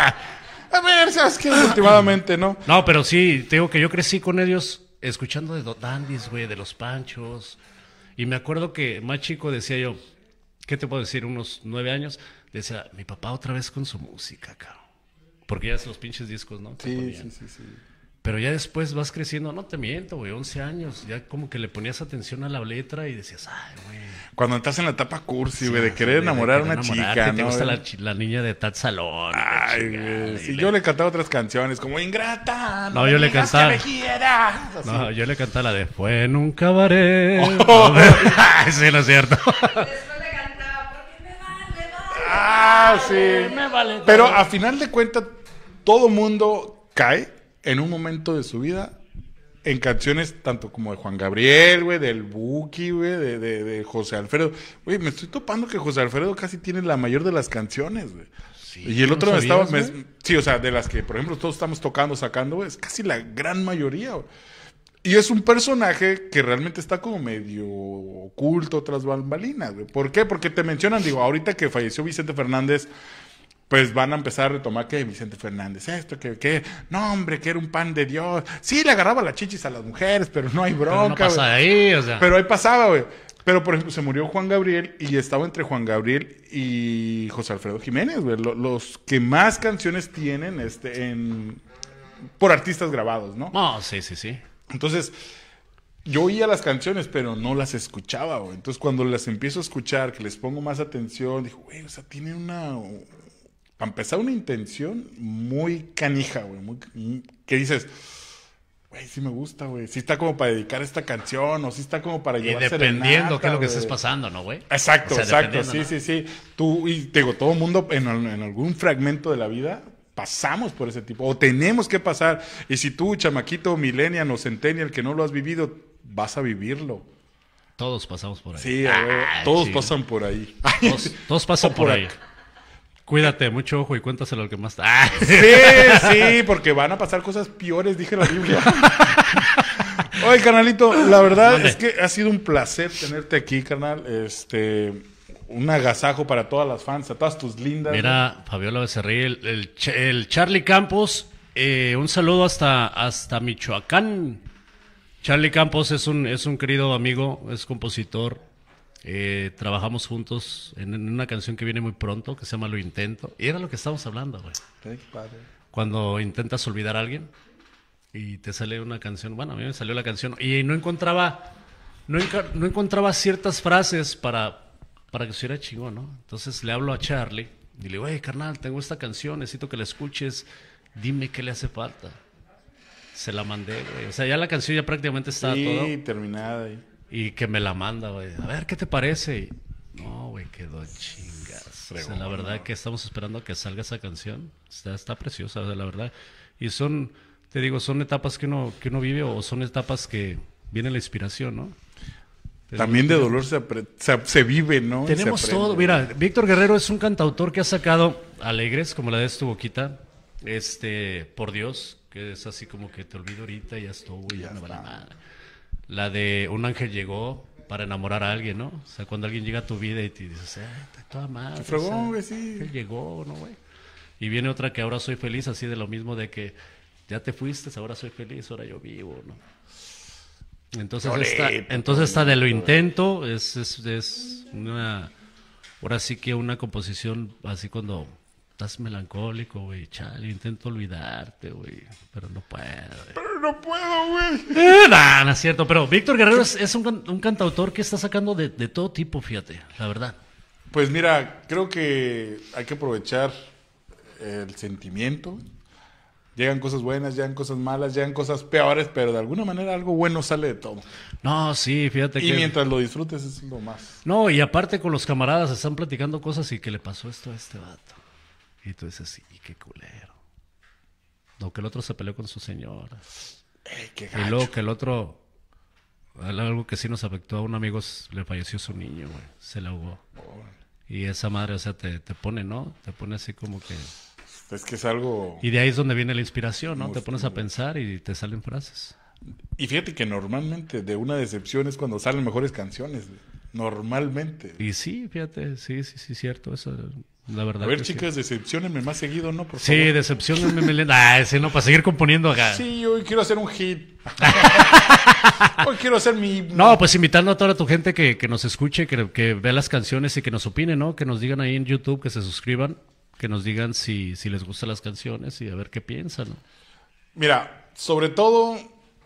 Speaker 1: A ver, ¿sabes qué? Últimamente, ¿no?
Speaker 2: No, pero sí, te digo que yo crecí con ellos escuchando de Don Dandis, güey, de Los Panchos. Y me acuerdo que más chico decía yo, ¿qué te puedo decir? Unos nueve años. Decía, mi papá otra vez con su música, cabrón. Porque ya es los pinches discos, ¿no? Que
Speaker 1: Sí,
Speaker 2: ponían.
Speaker 1: sí, sí, sí.
Speaker 2: Pero ya después vas creciendo, no te miento, güey, once años. Ya como que le ponías atención a la letra y decías, ay, güey.
Speaker 1: Cuando estás en la etapa cursi, güey, de
Speaker 2: Sí,
Speaker 1: querer
Speaker 2: güey,
Speaker 1: enamorar a
Speaker 2: de
Speaker 1: una
Speaker 2: enamorarte,
Speaker 1: chica,
Speaker 2: Te
Speaker 1: ¿no?
Speaker 2: gusta la, chi- la niña de Tat Salón. y la
Speaker 1: Ay,
Speaker 2: chingada,
Speaker 1: güey.
Speaker 2: y
Speaker 1: Sí,
Speaker 2: le-
Speaker 1: yo le cantaba otras canciones, como Ingrata.
Speaker 2: No,
Speaker 1: me
Speaker 2: yo le
Speaker 1: digas
Speaker 2: cantaba-
Speaker 1: que me quieras. Así.
Speaker 2: No, yo le cantaba la de Fue en un cabaret.
Speaker 1: Oh.
Speaker 2: Ay, sí, no es cierto.
Speaker 3: Después le cantaba, porque me vale, vale.
Speaker 1: Ah, sí.
Speaker 2: Me vale.
Speaker 1: Pero a final de cuentas, todo mundo cae en un momento de su vida en canciones tanto como de Juan Gabriel, güey, del Buki, güey, de, de, de José Alfredo. Güey, me estoy topando que José Alfredo casi tiene la mayor de las canciones, güey. Y el
Speaker 2: ¿no
Speaker 1: otro me
Speaker 2: sabías,
Speaker 1: estaba... me-
Speaker 2: güey?
Speaker 1: sí, o sea, de las que, por ejemplo, todos estamos tocando, sacando, güey, es casi la gran mayoría, güey. Y es un personaje que realmente está como medio oculto tras bambalinas, güey. ¿Por qué? Porque te mencionan, digo, ahorita que falleció Vicente Fernández, pues van a empezar a retomar que Vicente Fernández, esto, que, que, no, hombre, que era un pan de Dios. Sí, le agarraba las chichis a las mujeres, pero no hay
Speaker 2: Pero
Speaker 1: bronca,
Speaker 2: no pasa
Speaker 1: güey.
Speaker 2: de ahí, o sea.
Speaker 1: Pero ahí pasaba, güey. Pero, por ejemplo, se murió Juan Gabriel y estaba entre Juan Gabriel y José Alfredo Jiménez, güey. Lo- Los que más canciones tienen este, en, por artistas grabados, ¿no?
Speaker 2: No, sí, sí, sí.
Speaker 1: Entonces, yo oía las canciones, pero no las escuchaba, güey. Entonces, cuando las empiezo a escuchar, que les pongo más atención, digo, güey, o sea, tiene una... Para empezar, una intención muy canija, güey. Muy, que dices, güey, sí me gusta, güey. Sí está como para dedicar esta canción, o sí está como para
Speaker 2: Y
Speaker 1: llevar
Speaker 2: dependiendo
Speaker 1: serenata,
Speaker 2: qué es lo que
Speaker 1: güey.
Speaker 2: estés pasando, ¿no, güey?
Speaker 1: Exacto,
Speaker 2: O sea,
Speaker 1: exacto,
Speaker 2: dependiendo,
Speaker 1: sí,
Speaker 2: ¿no?
Speaker 1: sí, sí. Tú, y te digo, todo el mundo en, al- en algún fragmento de la vida pasamos por ese tipo, o tenemos que pasar. Y si tú, chamaquito, millennial o centennial, que no lo has vivido, vas a vivirlo.
Speaker 2: Todos pasamos por ahí.
Speaker 1: Sí, a ver,
Speaker 2: Ah,
Speaker 1: todos
Speaker 2: sí.
Speaker 1: pasan por ahí.
Speaker 2: Todos, todos pasan
Speaker 1: O
Speaker 2: por,
Speaker 1: por
Speaker 2: ahí.
Speaker 1: acá.
Speaker 2: Cuídate, mucho ojo y cuéntaselo al que más... Ah.
Speaker 1: Sí, sí, porque van a pasar cosas peores, dije la Biblia. Oye, carnalito, la verdad
Speaker 2: Mande.
Speaker 1: es que ha sido un placer tenerte aquí, carnal. Este, un agasajo para todas las fans, a todas tus lindas.
Speaker 2: Mira, Fabiola Becerril, el, el, Ch- el Charlie Campos, eh, un saludo hasta, hasta Michoacán. Charlie Campos es un, es un querido amigo, es compositor. Eh, trabajamos juntos en, en una canción que viene muy pronto, que se llama Lo Intento. Y era lo que estábamos hablando, güey.
Speaker 1: Qué padre.
Speaker 2: Cuando intentas olvidar a alguien y te sale una canción, bueno, a mí me salió la canción y no encontraba, no, enca- no encontraba ciertas frases para, para que estuviera chingón, ¿no? Entonces le hablo a Charlie y le digo, hey, carnal, tengo esta canción, necesito que la escuches, dime qué le hace falta. Se la mandé, güey. O sea, ya la canción ya prácticamente estaba
Speaker 1: Sí,
Speaker 2: todo.
Speaker 1: terminada ahí.
Speaker 2: Y que me la manda, güey. A ver, ¿qué te parece? Y, no, güey, quedó chingas. O sea, la verdad que estamos esperando a que salga esa canción. Está, está preciosa, o sea, la verdad. Y son, te digo, son etapas que uno, que uno vive o son etapas que viene la inspiración, ¿no? Pero
Speaker 1: También de dolor se, apre- se, se vive, ¿no? Y se
Speaker 2: tenemos
Speaker 1: aprende.
Speaker 2: todo. Mira, Víctor Guerrero es un cantautor que ha sacado Alegres, como la de Tu Boquita. Este, Por Dios, que es así como que te olvido ahorita y ya estuvo y ya,
Speaker 1: Ya
Speaker 2: me vale
Speaker 1: está.
Speaker 2: madre. La de Un ángel llegó para enamorar a alguien, ¿no? O sea, cuando alguien llega a tu vida y te dices, ay, está toda madre.
Speaker 1: Fregón,
Speaker 2: o sea,
Speaker 1: güey, sí.
Speaker 2: él llegó, ¿no, güey? Y viene otra que ahora soy feliz, así de lo mismo de que ya te fuiste, ahora soy feliz, ahora yo vivo, ¿no? Entonces
Speaker 1: Qué
Speaker 2: esta,
Speaker 1: bonito,
Speaker 2: entonces
Speaker 1: qué
Speaker 2: esta de lo
Speaker 1: bonito,
Speaker 2: intento es, es, es una, ahora sí que una composición así cuando estás melancólico, güey, chale, intento olvidarte, güey, pero no puedo, güey.
Speaker 1: Pero no puedo, güey.
Speaker 2: Eh, nah, no es cierto, pero Víctor Guerrero es, es un, can- un cantautor que está sacando de, de todo tipo, fíjate, la verdad.
Speaker 1: Pues mira, creo que hay que aprovechar el sentimiento. Llegan cosas buenas, llegan cosas malas, llegan cosas peores, pero de alguna manera algo bueno sale de todo.
Speaker 2: No, sí, fíjate
Speaker 1: Y
Speaker 2: que...
Speaker 1: mientras lo disfrutes es lo más.
Speaker 2: No, y aparte con los camaradas están platicando cosas y que le pasó esto a este vato. Y tú dices, sí, qué culero. No, que el otro se peleó con su señora.
Speaker 1: Ey, qué
Speaker 2: Y
Speaker 1: gacho.
Speaker 2: luego que el otro, algo que sí nos afectó a un amigo, es- le falleció su niño, güey. Se le ahogó. Y esa madre, o sea, te, te pone, ¿no? Te pone así como que...
Speaker 1: Es que es algo...
Speaker 2: Y de ahí es donde viene la inspiración, ¿no?
Speaker 1: Muy
Speaker 2: Te pones a
Speaker 1: fuerte.
Speaker 2: pensar y te salen frases.
Speaker 1: Y fíjate que normalmente de una decepción es cuando salen mejores canciones. güey. Normalmente.
Speaker 2: Y sí, fíjate, sí, sí, sí, cierto. Eso, la verdad.
Speaker 1: A ver,
Speaker 2: que sí.
Speaker 1: chicas, decepcionenme más seguido, ¿no? Por
Speaker 2: Sí,
Speaker 1: favor.
Speaker 2: decepción en mi Ah, sí, no, para seguir componiendo acá.
Speaker 1: Sí, hoy quiero hacer un hit. Hoy quiero hacer mi...
Speaker 2: No, pues invitando a toda tu gente que, que nos escuche, que, que vea las canciones y que nos opine, ¿no? Que nos digan ahí en YouTube, que se suscriban, que nos digan si, si les gustan las canciones y a ver qué piensan, ¿no?
Speaker 1: Mira, sobre todo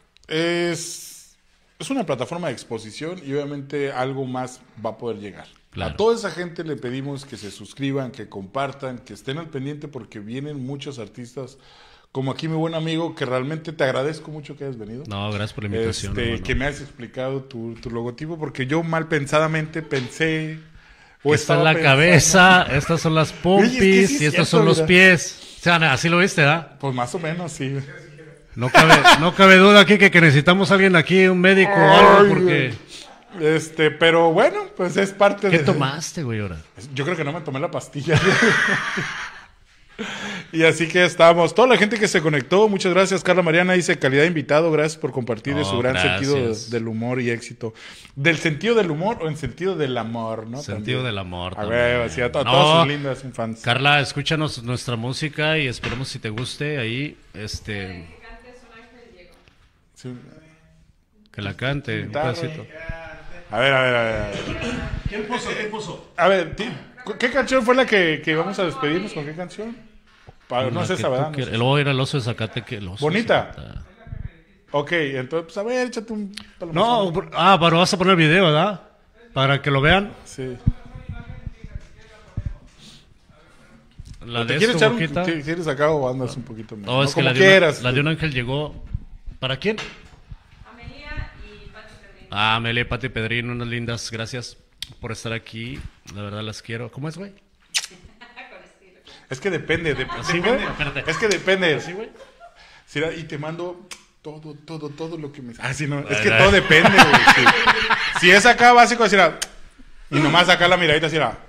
Speaker 1: es, es una plataforma de exposición y obviamente algo más va a poder llegar.
Speaker 2: Claro.
Speaker 1: A toda esa gente le pedimos que se suscriban, que compartan, que estén al pendiente porque vienen muchos artistas, como aquí mi buen amigo, que realmente te agradezco mucho que hayas venido.
Speaker 2: No, gracias por la invitación.
Speaker 1: Este,
Speaker 2: hermano.
Speaker 1: que me has explicado tu, tu logotipo porque yo mal pensadamente pensé... o
Speaker 2: Esta es
Speaker 1: estaba
Speaker 2: la
Speaker 1: pensando-
Speaker 2: cabeza, estas son las pompis
Speaker 1: Oye, es que sí
Speaker 2: y
Speaker 1: es
Speaker 2: estos
Speaker 1: cierto,
Speaker 2: son los
Speaker 1: mira.
Speaker 2: pies. O sea, así lo viste, ¿verdad?
Speaker 1: Pues más o menos, sí.
Speaker 2: No cabe, no cabe duda aquí que, que necesitamos a alguien aquí, un médico o algo,
Speaker 1: Ay,
Speaker 2: porque...
Speaker 1: Este, pero bueno, pues es parte
Speaker 2: ¿Qué
Speaker 1: de...
Speaker 2: tomaste, güey, ahora?
Speaker 1: Yo creo que no me tomé la pastilla. Y así que estamos. Toda la gente que se conectó, muchas gracias. Carla Mariana dice, calidad de invitado, gracias por compartir de
Speaker 2: Oh,
Speaker 1: su gran
Speaker 2: gracias.
Speaker 1: sentido de- del humor y éxito. ¿Del sentido del humor o en sentido del amor, no?
Speaker 2: Sentido
Speaker 1: También.
Speaker 2: del amor
Speaker 1: A
Speaker 2: también.
Speaker 1: ver, así a, to- a
Speaker 2: No.
Speaker 1: todas sus lindas fans.
Speaker 2: Carla, escúchanos nuestra música y esperemos si te guste ahí, este,
Speaker 3: Que cantes Un ángel llegó.
Speaker 1: Sí.
Speaker 2: que la cante un
Speaker 1: Guitarra.
Speaker 2: pedacito.
Speaker 1: A ver, a ver, a ver. a ver.
Speaker 2: ¿Quién puso? ¿Quién puso?
Speaker 1: A ver, ti- ¿qué canción fue la que, que vamos a despedirnos? ¿Con qué canción? Pa- no sé esa, ¿verdad? No sé.
Speaker 2: Luego era el oso de Zacate que el oso de
Speaker 1: Bonita.
Speaker 2: Zacate.
Speaker 1: Ok, entonces, pues a ver, échate un...
Speaker 2: No, por- ah, pero vas a poner video, ¿verdad? Para que lo vean.
Speaker 1: Sí.
Speaker 2: La
Speaker 1: ¿Te
Speaker 2: de
Speaker 1: quieres
Speaker 2: esta
Speaker 1: echar un,
Speaker 2: boquita.
Speaker 1: ¿qui- ¿Quieres acá o andas un poquito menos?
Speaker 2: No, es
Speaker 1: No,
Speaker 2: que
Speaker 1: como
Speaker 2: la de, una-
Speaker 1: quieras.
Speaker 2: la de un ángel llegó. ¿Para quién?
Speaker 3: Amelia y Pati Pedrín.
Speaker 2: Ah, Amelia y Pati Pedrín, unas lindas. Gracias por estar aquí. La verdad las quiero. ¿Cómo es, güey?
Speaker 3: Con estilo.
Speaker 1: Es que depende, de-
Speaker 2: ¿Así,
Speaker 1: depende.
Speaker 2: güey? Espérate.
Speaker 1: Es que depende.
Speaker 2: ¿Sí, güey?
Speaker 1: Sí, y te mando todo, todo, todo lo que me... Ah, sí, no. Es
Speaker 2: Ay,
Speaker 1: que
Speaker 2: ay.
Speaker 1: todo depende, güey. Sí. Si es acá básico, así era... Y nomás acá la miradita así era...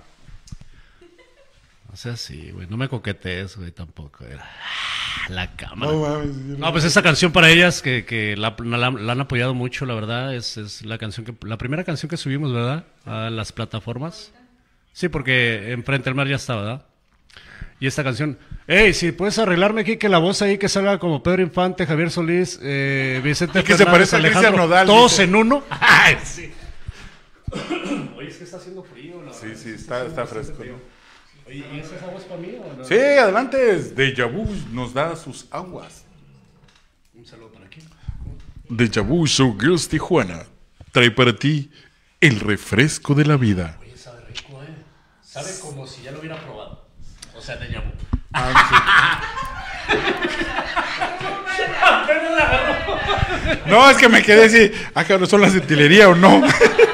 Speaker 2: O sea, sí, güey. No me coquetees, güey, tampoco. Era ah, la cámara.
Speaker 1: No
Speaker 2: No,
Speaker 1: mames. sí, no.
Speaker 2: pues esa canción para ellas que, que la, la- la han apoyado mucho, la verdad. Es, es la canción que la primera canción que subimos, ¿verdad? A las plataformas. Sí, porque enfrente al mar ya está, ¿verdad? Y esta canción, hey, si puedes arreglarme aquí que la voz ahí que salga como Pedro Infante, Javier Solís, eh, Vicente
Speaker 1: Y que se
Speaker 2: Fernández,
Speaker 1: parezca a Cristian
Speaker 2: Alejandro,
Speaker 1: Nodal,
Speaker 2: todos
Speaker 1: dice.
Speaker 2: en uno. Ay, sí. Oye, es que está haciendo frío, la
Speaker 1: Sí,
Speaker 2: verdad.
Speaker 1: sí, está, está fresco. ¿no?
Speaker 2: Oye, ¿y esa es agua para mí o no?
Speaker 1: Sí, adelante. Deja Vu nos da sus aguas.
Speaker 2: Un saludo para aquí.
Speaker 1: Deja Vu Showgirls Tijuana trae para ti el refresco de la vida.
Speaker 2: Oye, sabe rico, ¿eh? Sabe como si ya lo hubiera probado. O sea, de llamo.
Speaker 1: Ah, sí. No, es que me quedé así. Ah, cabrón, ¿son las de utilería o no?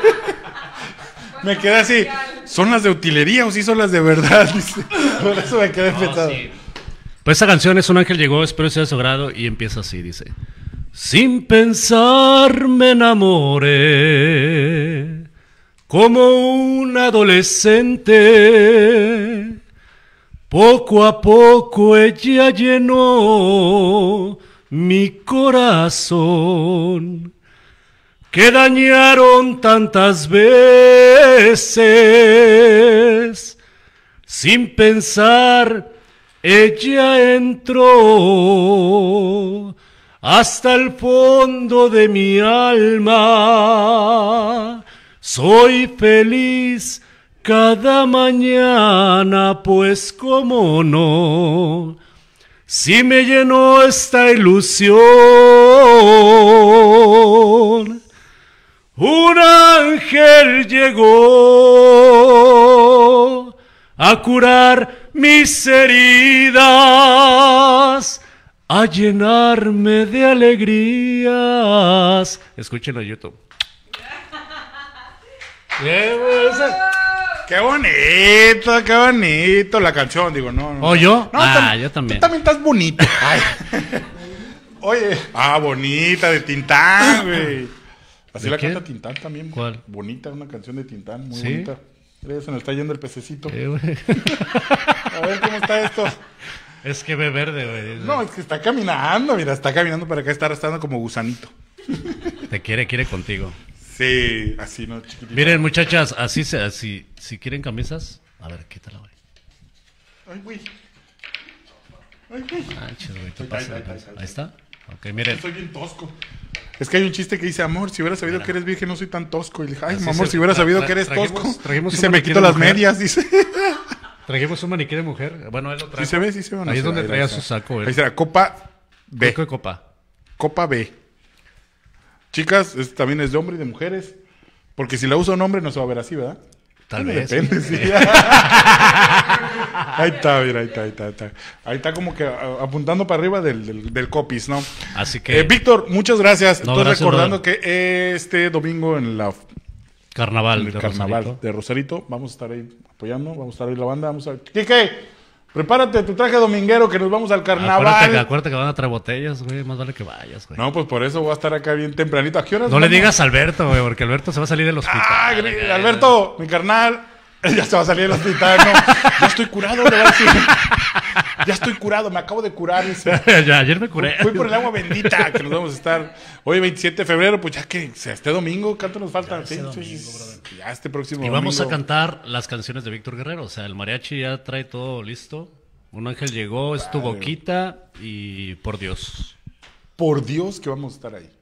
Speaker 1: Me quedé así. ¿Son las de utilería o sí son las de verdad? Dice. Por eso me quedé
Speaker 2: No,
Speaker 1: pensado.
Speaker 2: sí. Pues esta canción es Un ángel llegó, espero sea de su agrado, y empieza así, dice. Sin pensar me enamoré como un adolescente. Poco a poco ella llenó mi corazón, que dañaron tantas veces. Sin pensar ella entró hasta el fondo de mi alma. Soy feliz cada mañana, pues cómo no, si me llenó esta ilusión. Un ángel llegó a curar mis heridas, a llenarme de alegrías. Escúchenlo en YouTube.
Speaker 1: Qué bonito, qué bonito la canción, digo, no. no
Speaker 2: ¿O yo?
Speaker 1: No,
Speaker 2: Ah,
Speaker 1: tam-
Speaker 2: yo también.
Speaker 1: Tú también estás bonito. Ay. Oye, ah, bonita, de Tintán, güey. Así
Speaker 2: ¿De
Speaker 1: la
Speaker 2: quién?
Speaker 1: canta Tintán también.
Speaker 2: ¿Cuál?
Speaker 1: Bonita, una canción de Tintán, muy
Speaker 2: ¿Sí?
Speaker 1: bonita. Mira, se nos está yendo el pececito.
Speaker 2: Eh, güey.
Speaker 1: A ver cómo está esto.
Speaker 2: Es que ve verde, güey.
Speaker 1: No, es que está caminando, mira, está caminando para acá, está arrastrando como gusanito.
Speaker 2: Te quiere, quiere contigo.
Speaker 1: Sí, así, ¿no? Chiquitito.
Speaker 2: Miren, muchachas, así se, así, si quieren camisas, a ver, quítala, güey.
Speaker 1: Ay, güey. Ay, güey.
Speaker 2: Ah, chido, güey, te
Speaker 1: Ahí,
Speaker 2: pasa,
Speaker 1: ahí,
Speaker 2: ahí,
Speaker 1: ahí, ahí.
Speaker 2: ahí está. Ok, miren.
Speaker 1: Soy bien tosco. Es que hay un chiste que dice, amor, si hubiera sabido que eres virgen, no soy tan tosco. Y le dije, ay,
Speaker 2: Así
Speaker 1: amor,
Speaker 2: se-
Speaker 1: si hubiera
Speaker 2: tra-
Speaker 1: sabido
Speaker 2: tra-
Speaker 1: que eres
Speaker 2: trajimos-
Speaker 1: tosco.
Speaker 2: trajimos
Speaker 1: Y
Speaker 2: un
Speaker 1: se me
Speaker 2: maniquí
Speaker 1: quitó
Speaker 2: de
Speaker 1: las
Speaker 2: mujer.
Speaker 1: medias, dice.
Speaker 2: Trajimos un maniquí de mujer. Bueno, él lo trajo.
Speaker 1: Sí se ve, sí se ve. no
Speaker 2: Ahí es
Speaker 1: sé,
Speaker 2: donde traía
Speaker 1: está.
Speaker 2: su saco, él.
Speaker 1: Ahí será, Copa B.
Speaker 2: Coco de copa.
Speaker 1: Copa B. Chicas, este también es de hombre y de mujeres. Porque si la usa un hombre no se va a ver así, ¿verdad?
Speaker 2: Tal
Speaker 1: Bueno,
Speaker 2: vez.
Speaker 1: depende, sí. Ahí está, mira, ahí está, ahí está, ahí está. Ahí está como que a- apuntando para arriba del, del, del copis, ¿no?
Speaker 2: Así que,
Speaker 1: Eh, Víctor, muchas gracias.
Speaker 2: No,
Speaker 1: Entonces,
Speaker 2: gracias,
Speaker 1: recordando que este domingo en la
Speaker 2: carnaval.
Speaker 1: en el
Speaker 2: de
Speaker 1: carnaval
Speaker 2: Rosarito.
Speaker 1: de Rosarito, vamos a estar ahí apoyando, vamos a estar ahí la banda, vamos a... Quique, prepárate tu traje dominguero que nos vamos al
Speaker 2: Acuérdate, que-
Speaker 1: carnaval.
Speaker 2: acuérdate que van a traer botellas, güey. Más vale que vayas, güey. No,
Speaker 1: No, pues por eso voy a estar acá bien tempranito. ¿A qué horas?
Speaker 2: le
Speaker 1: vamos?
Speaker 2: digas a Alberto, güey, porque Alberto se va a salir del hospital.
Speaker 1: Ah,
Speaker 2: güey.
Speaker 1: gr- Alberto, mi carnal, ya se va a salir del hospital, no. Ya estoy curado, le va a decir. Ya estoy curado, me acabo de curar. Dice.
Speaker 2: Ya, ayer me curé.
Speaker 1: Fui por el agua bendita, que nos vamos a estar hoy veintisiete de febrero, pues ya que sea este domingo, ¿cuánto nos falta? Sí, sí, sí. Ya este próximo
Speaker 2: Y vamos
Speaker 1: domingo.
Speaker 2: a cantar las canciones de Víctor Guerrero. O sea, el mariachi ya trae todo listo. Un ángel llegó, es tu boquita y por Dios.
Speaker 1: Por Dios que vamos a estar ahí.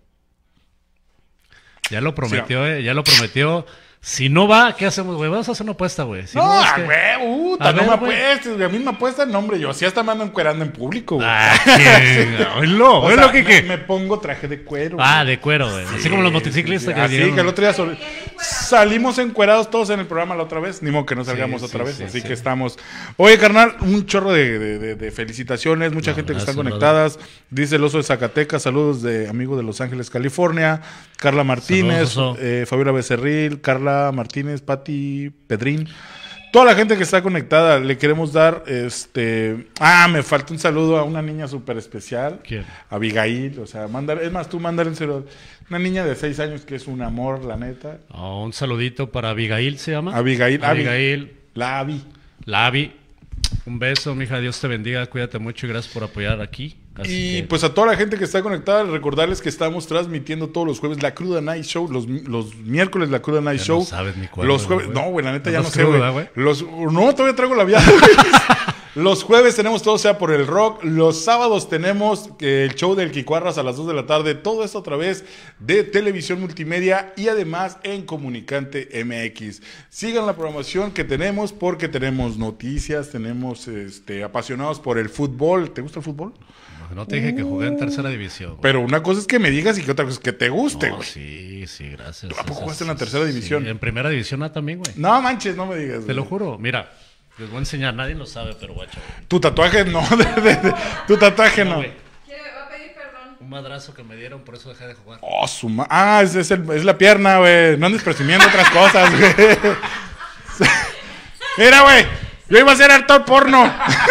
Speaker 2: Ya lo prometió, eh, ya lo prometió. Si no va, ¿qué hacemos, güey? Vamos a hacer una apuesta, güey. Si
Speaker 1: no,
Speaker 2: no, es
Speaker 1: a
Speaker 2: que-
Speaker 1: güey, puta,
Speaker 2: A
Speaker 1: no
Speaker 2: ver,
Speaker 1: me
Speaker 2: güey.
Speaker 1: apuestes, güey. A mí me apuestan, no, hombre, yo así hasta me ando encuerando en público, güey.
Speaker 2: Ah, ¿quién? Oílo,
Speaker 1: O
Speaker 2: oílo,
Speaker 1: sea,
Speaker 2: que
Speaker 1: me,
Speaker 2: qué.
Speaker 1: me pongo traje de cuero.
Speaker 2: Ah,
Speaker 1: güey.
Speaker 2: de cuero, güey. Así como los motociclistas que
Speaker 1: Así
Speaker 2: llegan-
Speaker 1: que el otro día sobre- salimos encuerados todos en el programa la otra vez. Ni modo que no salgamos
Speaker 2: Sí,
Speaker 1: otra
Speaker 2: sí,
Speaker 1: vez.
Speaker 2: sí,
Speaker 1: así
Speaker 2: sí.
Speaker 1: que estamos. Oye, carnal, un chorro de, de- de- de felicitaciones. Mucha
Speaker 2: No,
Speaker 1: gente que
Speaker 2: gracias,
Speaker 1: están conectadas. Dice el oso de Zacatecas. Saludos de amigo de Los Ángeles, California. Carla Martínez,
Speaker 2: Saludos, oso.
Speaker 1: eh, Fabiola Becerril, Carla Martínez, Pati Pedrín. Toda la gente que está conectada, le queremos dar este. Ah, me falta un saludo a una niña súper especial.
Speaker 2: ¿Quién?
Speaker 1: Abigail. O sea, mandar, es más, tú mándale un saludo. Una niña de seis años que es un amor, la neta.
Speaker 2: Oh, un saludito para Abigail, ¿se llama?
Speaker 1: Abigail, Abi.
Speaker 2: Abigail,
Speaker 1: La Abby.
Speaker 2: la Abby. Un beso, mija. Dios te bendiga. Cuídate mucho y gracias por apoyar aquí. Así
Speaker 1: Y
Speaker 2: que-
Speaker 1: pues a toda la gente que está conectada, recordarles que estamos transmitiendo todos los jueves la Cruda Night Show, los, los miércoles la Cruda Night
Speaker 2: Ya
Speaker 1: Show.
Speaker 2: no sabes ni cuándo,
Speaker 1: Los jueves,
Speaker 2: güey.
Speaker 1: no, güey, la neta ya no
Speaker 2: Andas
Speaker 1: sé,
Speaker 2: crudo,
Speaker 1: güey.
Speaker 2: ¿verdad, güey?
Speaker 1: Los no, todavía traigo la viada. Los jueves tenemos todo sea por el rock, los sábados tenemos eh, el show del Quicuarras a las dos de la tarde, todo esto a través de televisión multimedia y además en Comunicante M X. Sigan la programación que tenemos porque tenemos noticias, tenemos este apasionados por el fútbol. ¿Te gusta el fútbol?
Speaker 2: No te dije que jugué en tercera división. güey.
Speaker 1: Pero una cosa es que me digas y que otra cosa es que te guste,
Speaker 2: No,
Speaker 1: güey.
Speaker 2: sí, sí, gracias.
Speaker 1: ¿A poco
Speaker 2: Eso
Speaker 1: jugaste
Speaker 2: es-
Speaker 1: en la tercera
Speaker 2: sí,
Speaker 1: división?
Speaker 2: En primera división ah, también, güey.
Speaker 1: No manches, no me digas.
Speaker 2: Te lo
Speaker 1: güey.
Speaker 2: juro. Mira, les voy a enseñar. Nadie lo sabe, pero guacho.
Speaker 1: Tu tatuaje no, de- de- de- tu tatuaje no.
Speaker 2: güey. Un madrazo que me dieron, por eso dejé de jugar.
Speaker 1: Oh, su ma... Ah, es, es, el- es la pierna, güey. No andes presumiendo otras cosas, güey. Mira, güey. Yo iba a hacer actor porno.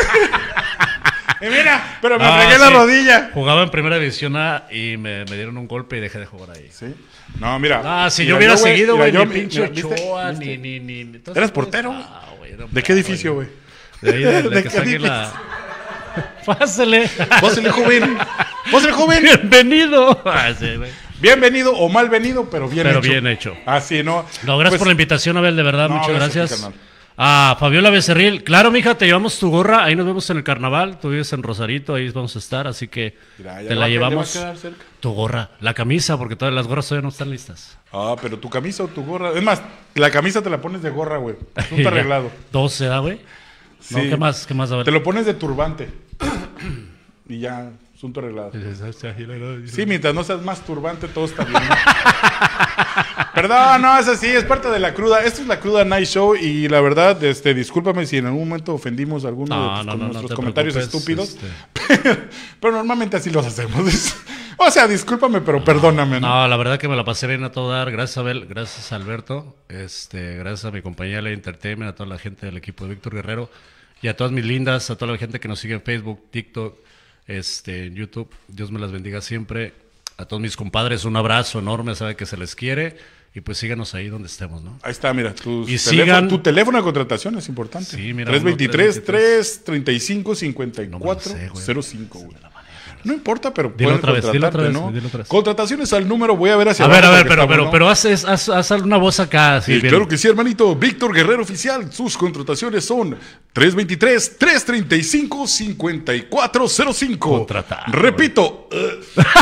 Speaker 1: Y mira, pero me
Speaker 2: Ah,
Speaker 1: fregué la
Speaker 2: sí.
Speaker 1: rodilla.
Speaker 2: Jugaba en primera división A y me, me dieron un golpe y dejé de jugar ahí.
Speaker 1: Sí. No, mira.
Speaker 2: Ah, si
Speaker 1: Mira,
Speaker 2: yo hubiera
Speaker 1: güey,
Speaker 2: seguido,
Speaker 1: mira,
Speaker 2: güey,
Speaker 1: yo-
Speaker 2: ni pinche
Speaker 1: mira, ¿viste?
Speaker 2: Ochoa,
Speaker 1: ¿Viste?
Speaker 2: ni, ni, ni, ni- todas
Speaker 1: ¿Eras
Speaker 2: esas
Speaker 1: portero,
Speaker 2: cosas.
Speaker 1: güey?
Speaker 2: Ah, güey, era un
Speaker 1: ¿De qué
Speaker 2: perro,
Speaker 1: edificio, güey?
Speaker 2: De ahí, de, de
Speaker 1: ¿De
Speaker 2: que
Speaker 1: qué
Speaker 2: saque la... Pásale.
Speaker 1: Vos el joven. Vos el joven.
Speaker 2: Bienvenido. Ah, sí, güey.
Speaker 1: Bienvenido o mal venido, pero bien
Speaker 2: Pero
Speaker 1: hecho.
Speaker 2: bien hecho.
Speaker 1: Así, ¿no?
Speaker 2: No, gracias
Speaker 1: Pues,
Speaker 2: por la invitación, Abel, de verdad,
Speaker 1: no,
Speaker 2: muchas
Speaker 1: gracias a ti,
Speaker 2: gracias.
Speaker 1: carnal.
Speaker 2: A Fabiola Becerril, claro, mija, te llevamos tu gorra, ahí nos vemos en el carnaval, tú vives en Rosarito, ahí vamos a estar, así que
Speaker 1: Mira, ya
Speaker 2: te
Speaker 1: va
Speaker 2: la
Speaker 1: a- ya va a
Speaker 2: llevamos.
Speaker 1: quedar cerca.
Speaker 2: Tu gorra, la camisa, porque todas las gorras todavía no están listas.
Speaker 1: Ah, pero tu camisa o tu gorra. Es más, la camisa te la pones de gorra, güey. Asunto arreglado.
Speaker 2: doce, ¿da, güey? No,
Speaker 1: Sí.
Speaker 2: ¿qué más? ¿Qué más, a ver?
Speaker 1: Te lo pones de turbante. Y ya, asunto arreglado. Sí, mientras no seas más turbante, todo está bien. Perdón, no, es así, es parte de la cruda. Esto es la Cruda Night Show y la verdad, este, discúlpame si en algún momento ofendimos a alguno
Speaker 2: No,
Speaker 1: de tus-
Speaker 2: no,
Speaker 1: con
Speaker 2: no, no
Speaker 1: nuestros
Speaker 2: te
Speaker 1: comentarios
Speaker 2: preocupes,
Speaker 1: estúpidos.
Speaker 2: este.
Speaker 1: Pero normalmente así los hacemos. O sea, discúlpame, pero perdóname, ¿no?
Speaker 2: No, la verdad que me la pasé bien a todo dar. Gracias, Abel. Gracias, Alberto. Este, gracias a mi compañía Ley Entertainment, a toda la gente del equipo de Víctor Guerrero y a todas mis lindas, a toda la gente que nos sigue en Facebook, TikTok, este, en YouTube. Dios me las bendiga siempre. A todos mis compadres, un abrazo enorme. Sabe que se les quiere y pues síganos ahí donde estemos, ¿no?
Speaker 1: Ahí está, mira, tu,
Speaker 2: Y
Speaker 1: teléfono,
Speaker 2: sigan-
Speaker 1: tu teléfono de contratación es importante.
Speaker 2: Sí, mira,
Speaker 1: tres
Speaker 2: uno,
Speaker 1: veintitrés,
Speaker 2: tres
Speaker 1: tres treinta y cinco, cincuenta y cuatro,
Speaker 2: No me lo sé, güey.
Speaker 1: cero cinco, güey. No importa, pero
Speaker 2: Dilo
Speaker 1: pueden
Speaker 2: otra vez, dilo otra
Speaker 1: contratarte,
Speaker 2: vez,
Speaker 1: ¿no?
Speaker 2: dilo otra vez.
Speaker 1: Contrataciones al número, voy a ver hacia
Speaker 2: A ver, a
Speaker 1: abajo
Speaker 2: ver,
Speaker 1: porque
Speaker 2: pero,
Speaker 1: está
Speaker 2: pero,
Speaker 1: bueno.
Speaker 2: pero haz, haz, haz, haz una voz acá. Así,
Speaker 1: Sí,
Speaker 2: bien.
Speaker 1: claro que sí, hermanito. Víctor Guerrero Oficial. Sus contrataciones son tres veintitrés, tres treinta y cinco, cincuenta y cuatro cero cinco.
Speaker 2: Contratar,
Speaker 1: Repito. eh,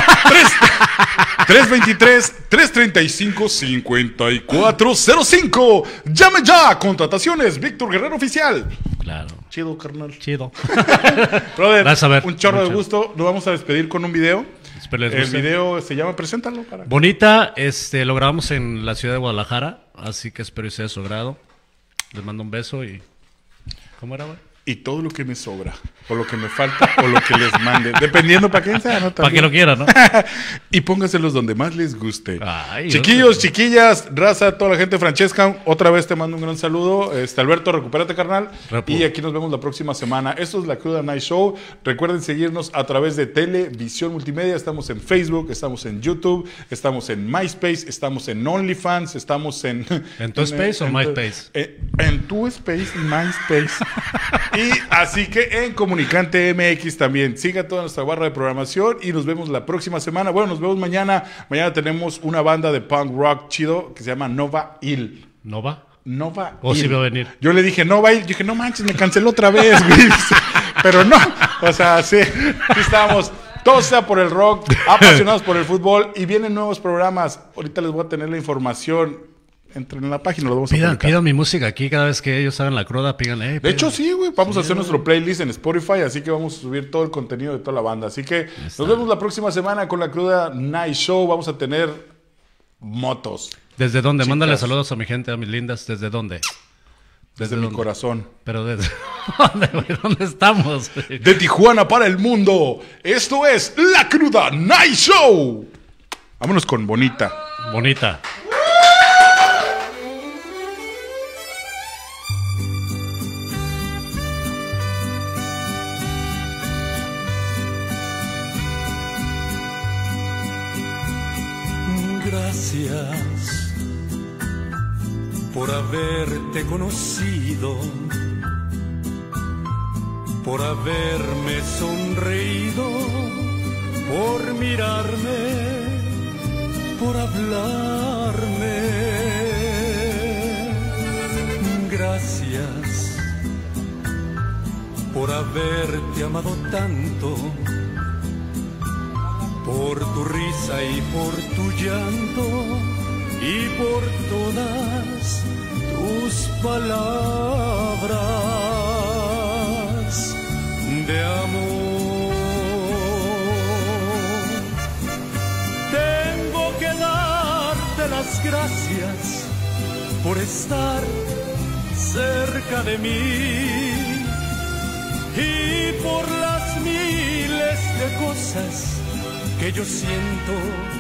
Speaker 1: tres veintitrés, tres treinta y cinco, cincuenta y cuatro cero cinco. Llame ya. Contrataciones. Víctor Guerrero Oficial.
Speaker 2: Claro.
Speaker 1: Chido, carnal.
Speaker 2: Chido.
Speaker 1: Brother,
Speaker 2: Vas a ver,
Speaker 1: un chorro de
Speaker 2: mucho.
Speaker 1: gusto. Nos vamos a despedir con un video.
Speaker 2: Espero les
Speaker 1: El
Speaker 2: guste.
Speaker 1: video se llama Preséntalo. Para...
Speaker 2: Bonita, este, lo grabamos en la ciudad de Guadalajara, así que espero que sea de su agrado. Les mando un beso y... ¿Cómo era, güey?
Speaker 1: Y todo lo que me sobra, o lo que me falta, o lo que les mande, dependiendo para quién sea, ¿no?
Speaker 2: Para que
Speaker 1: También.
Speaker 2: lo quieran, ¿no?
Speaker 1: Y póngaselos donde más les guste.
Speaker 2: Ay,
Speaker 1: Chiquillos,
Speaker 2: no.
Speaker 1: chiquillas, raza, toda la gente de Francesca, otra vez te mando un gran saludo. Este, Alberto, recupérate, carnal.
Speaker 2: Repu.
Speaker 1: Y aquí nos vemos la próxima semana. Esto es la Cruda Night Show. Recuerden seguirnos a través de Televisión Multimedia. Estamos en Facebook, estamos en YouTube, estamos en MySpace, estamos en OnlyFans, estamos en...
Speaker 2: ¿En tu Space o
Speaker 1: tu-
Speaker 2: MySpace?
Speaker 1: En, en tu Space y MySpace. Y así que en Comunicante M X también. Siga toda nuestra barra de programación y nos vemos la próxima semana. Bueno, nos vemos mañana. Mañana tenemos una banda de punk rock chido que se llama Nova Il.
Speaker 2: ¿No va?
Speaker 1: Nova
Speaker 2: O
Speaker 1: Il.
Speaker 2: sí va a venir.
Speaker 1: Yo le dije Nova Il. Yo dije, no manches, me canceló otra vez, güey. Pero no. O sea, sí. Sí estábamos. Todos sea por el rock, apasionados por el fútbol y vienen nuevos programas. Ahorita les voy a tener la información. Entren en la página, lo vamos a
Speaker 2: Pidan,
Speaker 1: publicar.
Speaker 2: pidan mi música aquí cada vez que ellos hagan la cruda, pidan, eh,
Speaker 1: De hecho, sí, güey. Vamos a hacer nuestro playlist en Spotify, así que vamos a subir todo el contenido de toda la banda. Así que nos vemos la próxima semana con la Cruda Night Show. Vamos a tener motos
Speaker 2: ¿Desde dónde?
Speaker 1: Chicas.
Speaker 2: Mándale saludos a mi gente, a mis lindas. ¿Desde dónde?
Speaker 1: desde mi
Speaker 2: dónde?
Speaker 1: corazón.
Speaker 2: Pero desde dónde, güey? ¿Dónde estamos? güey?
Speaker 1: De Tijuana para el mundo. Esto es la Cruda Night Show. Vámonos con Bonita.
Speaker 2: Bonita.
Speaker 4: Gracias por haberte conocido, por haberme sonreído, por mirarme, por hablarme. Gracias por haberte amado tanto, por tu risa y por tu llanto y por todas tus palabras de amor. Tengo que darte las gracias por estar cerca de mí y por las miles de cosas que yo siento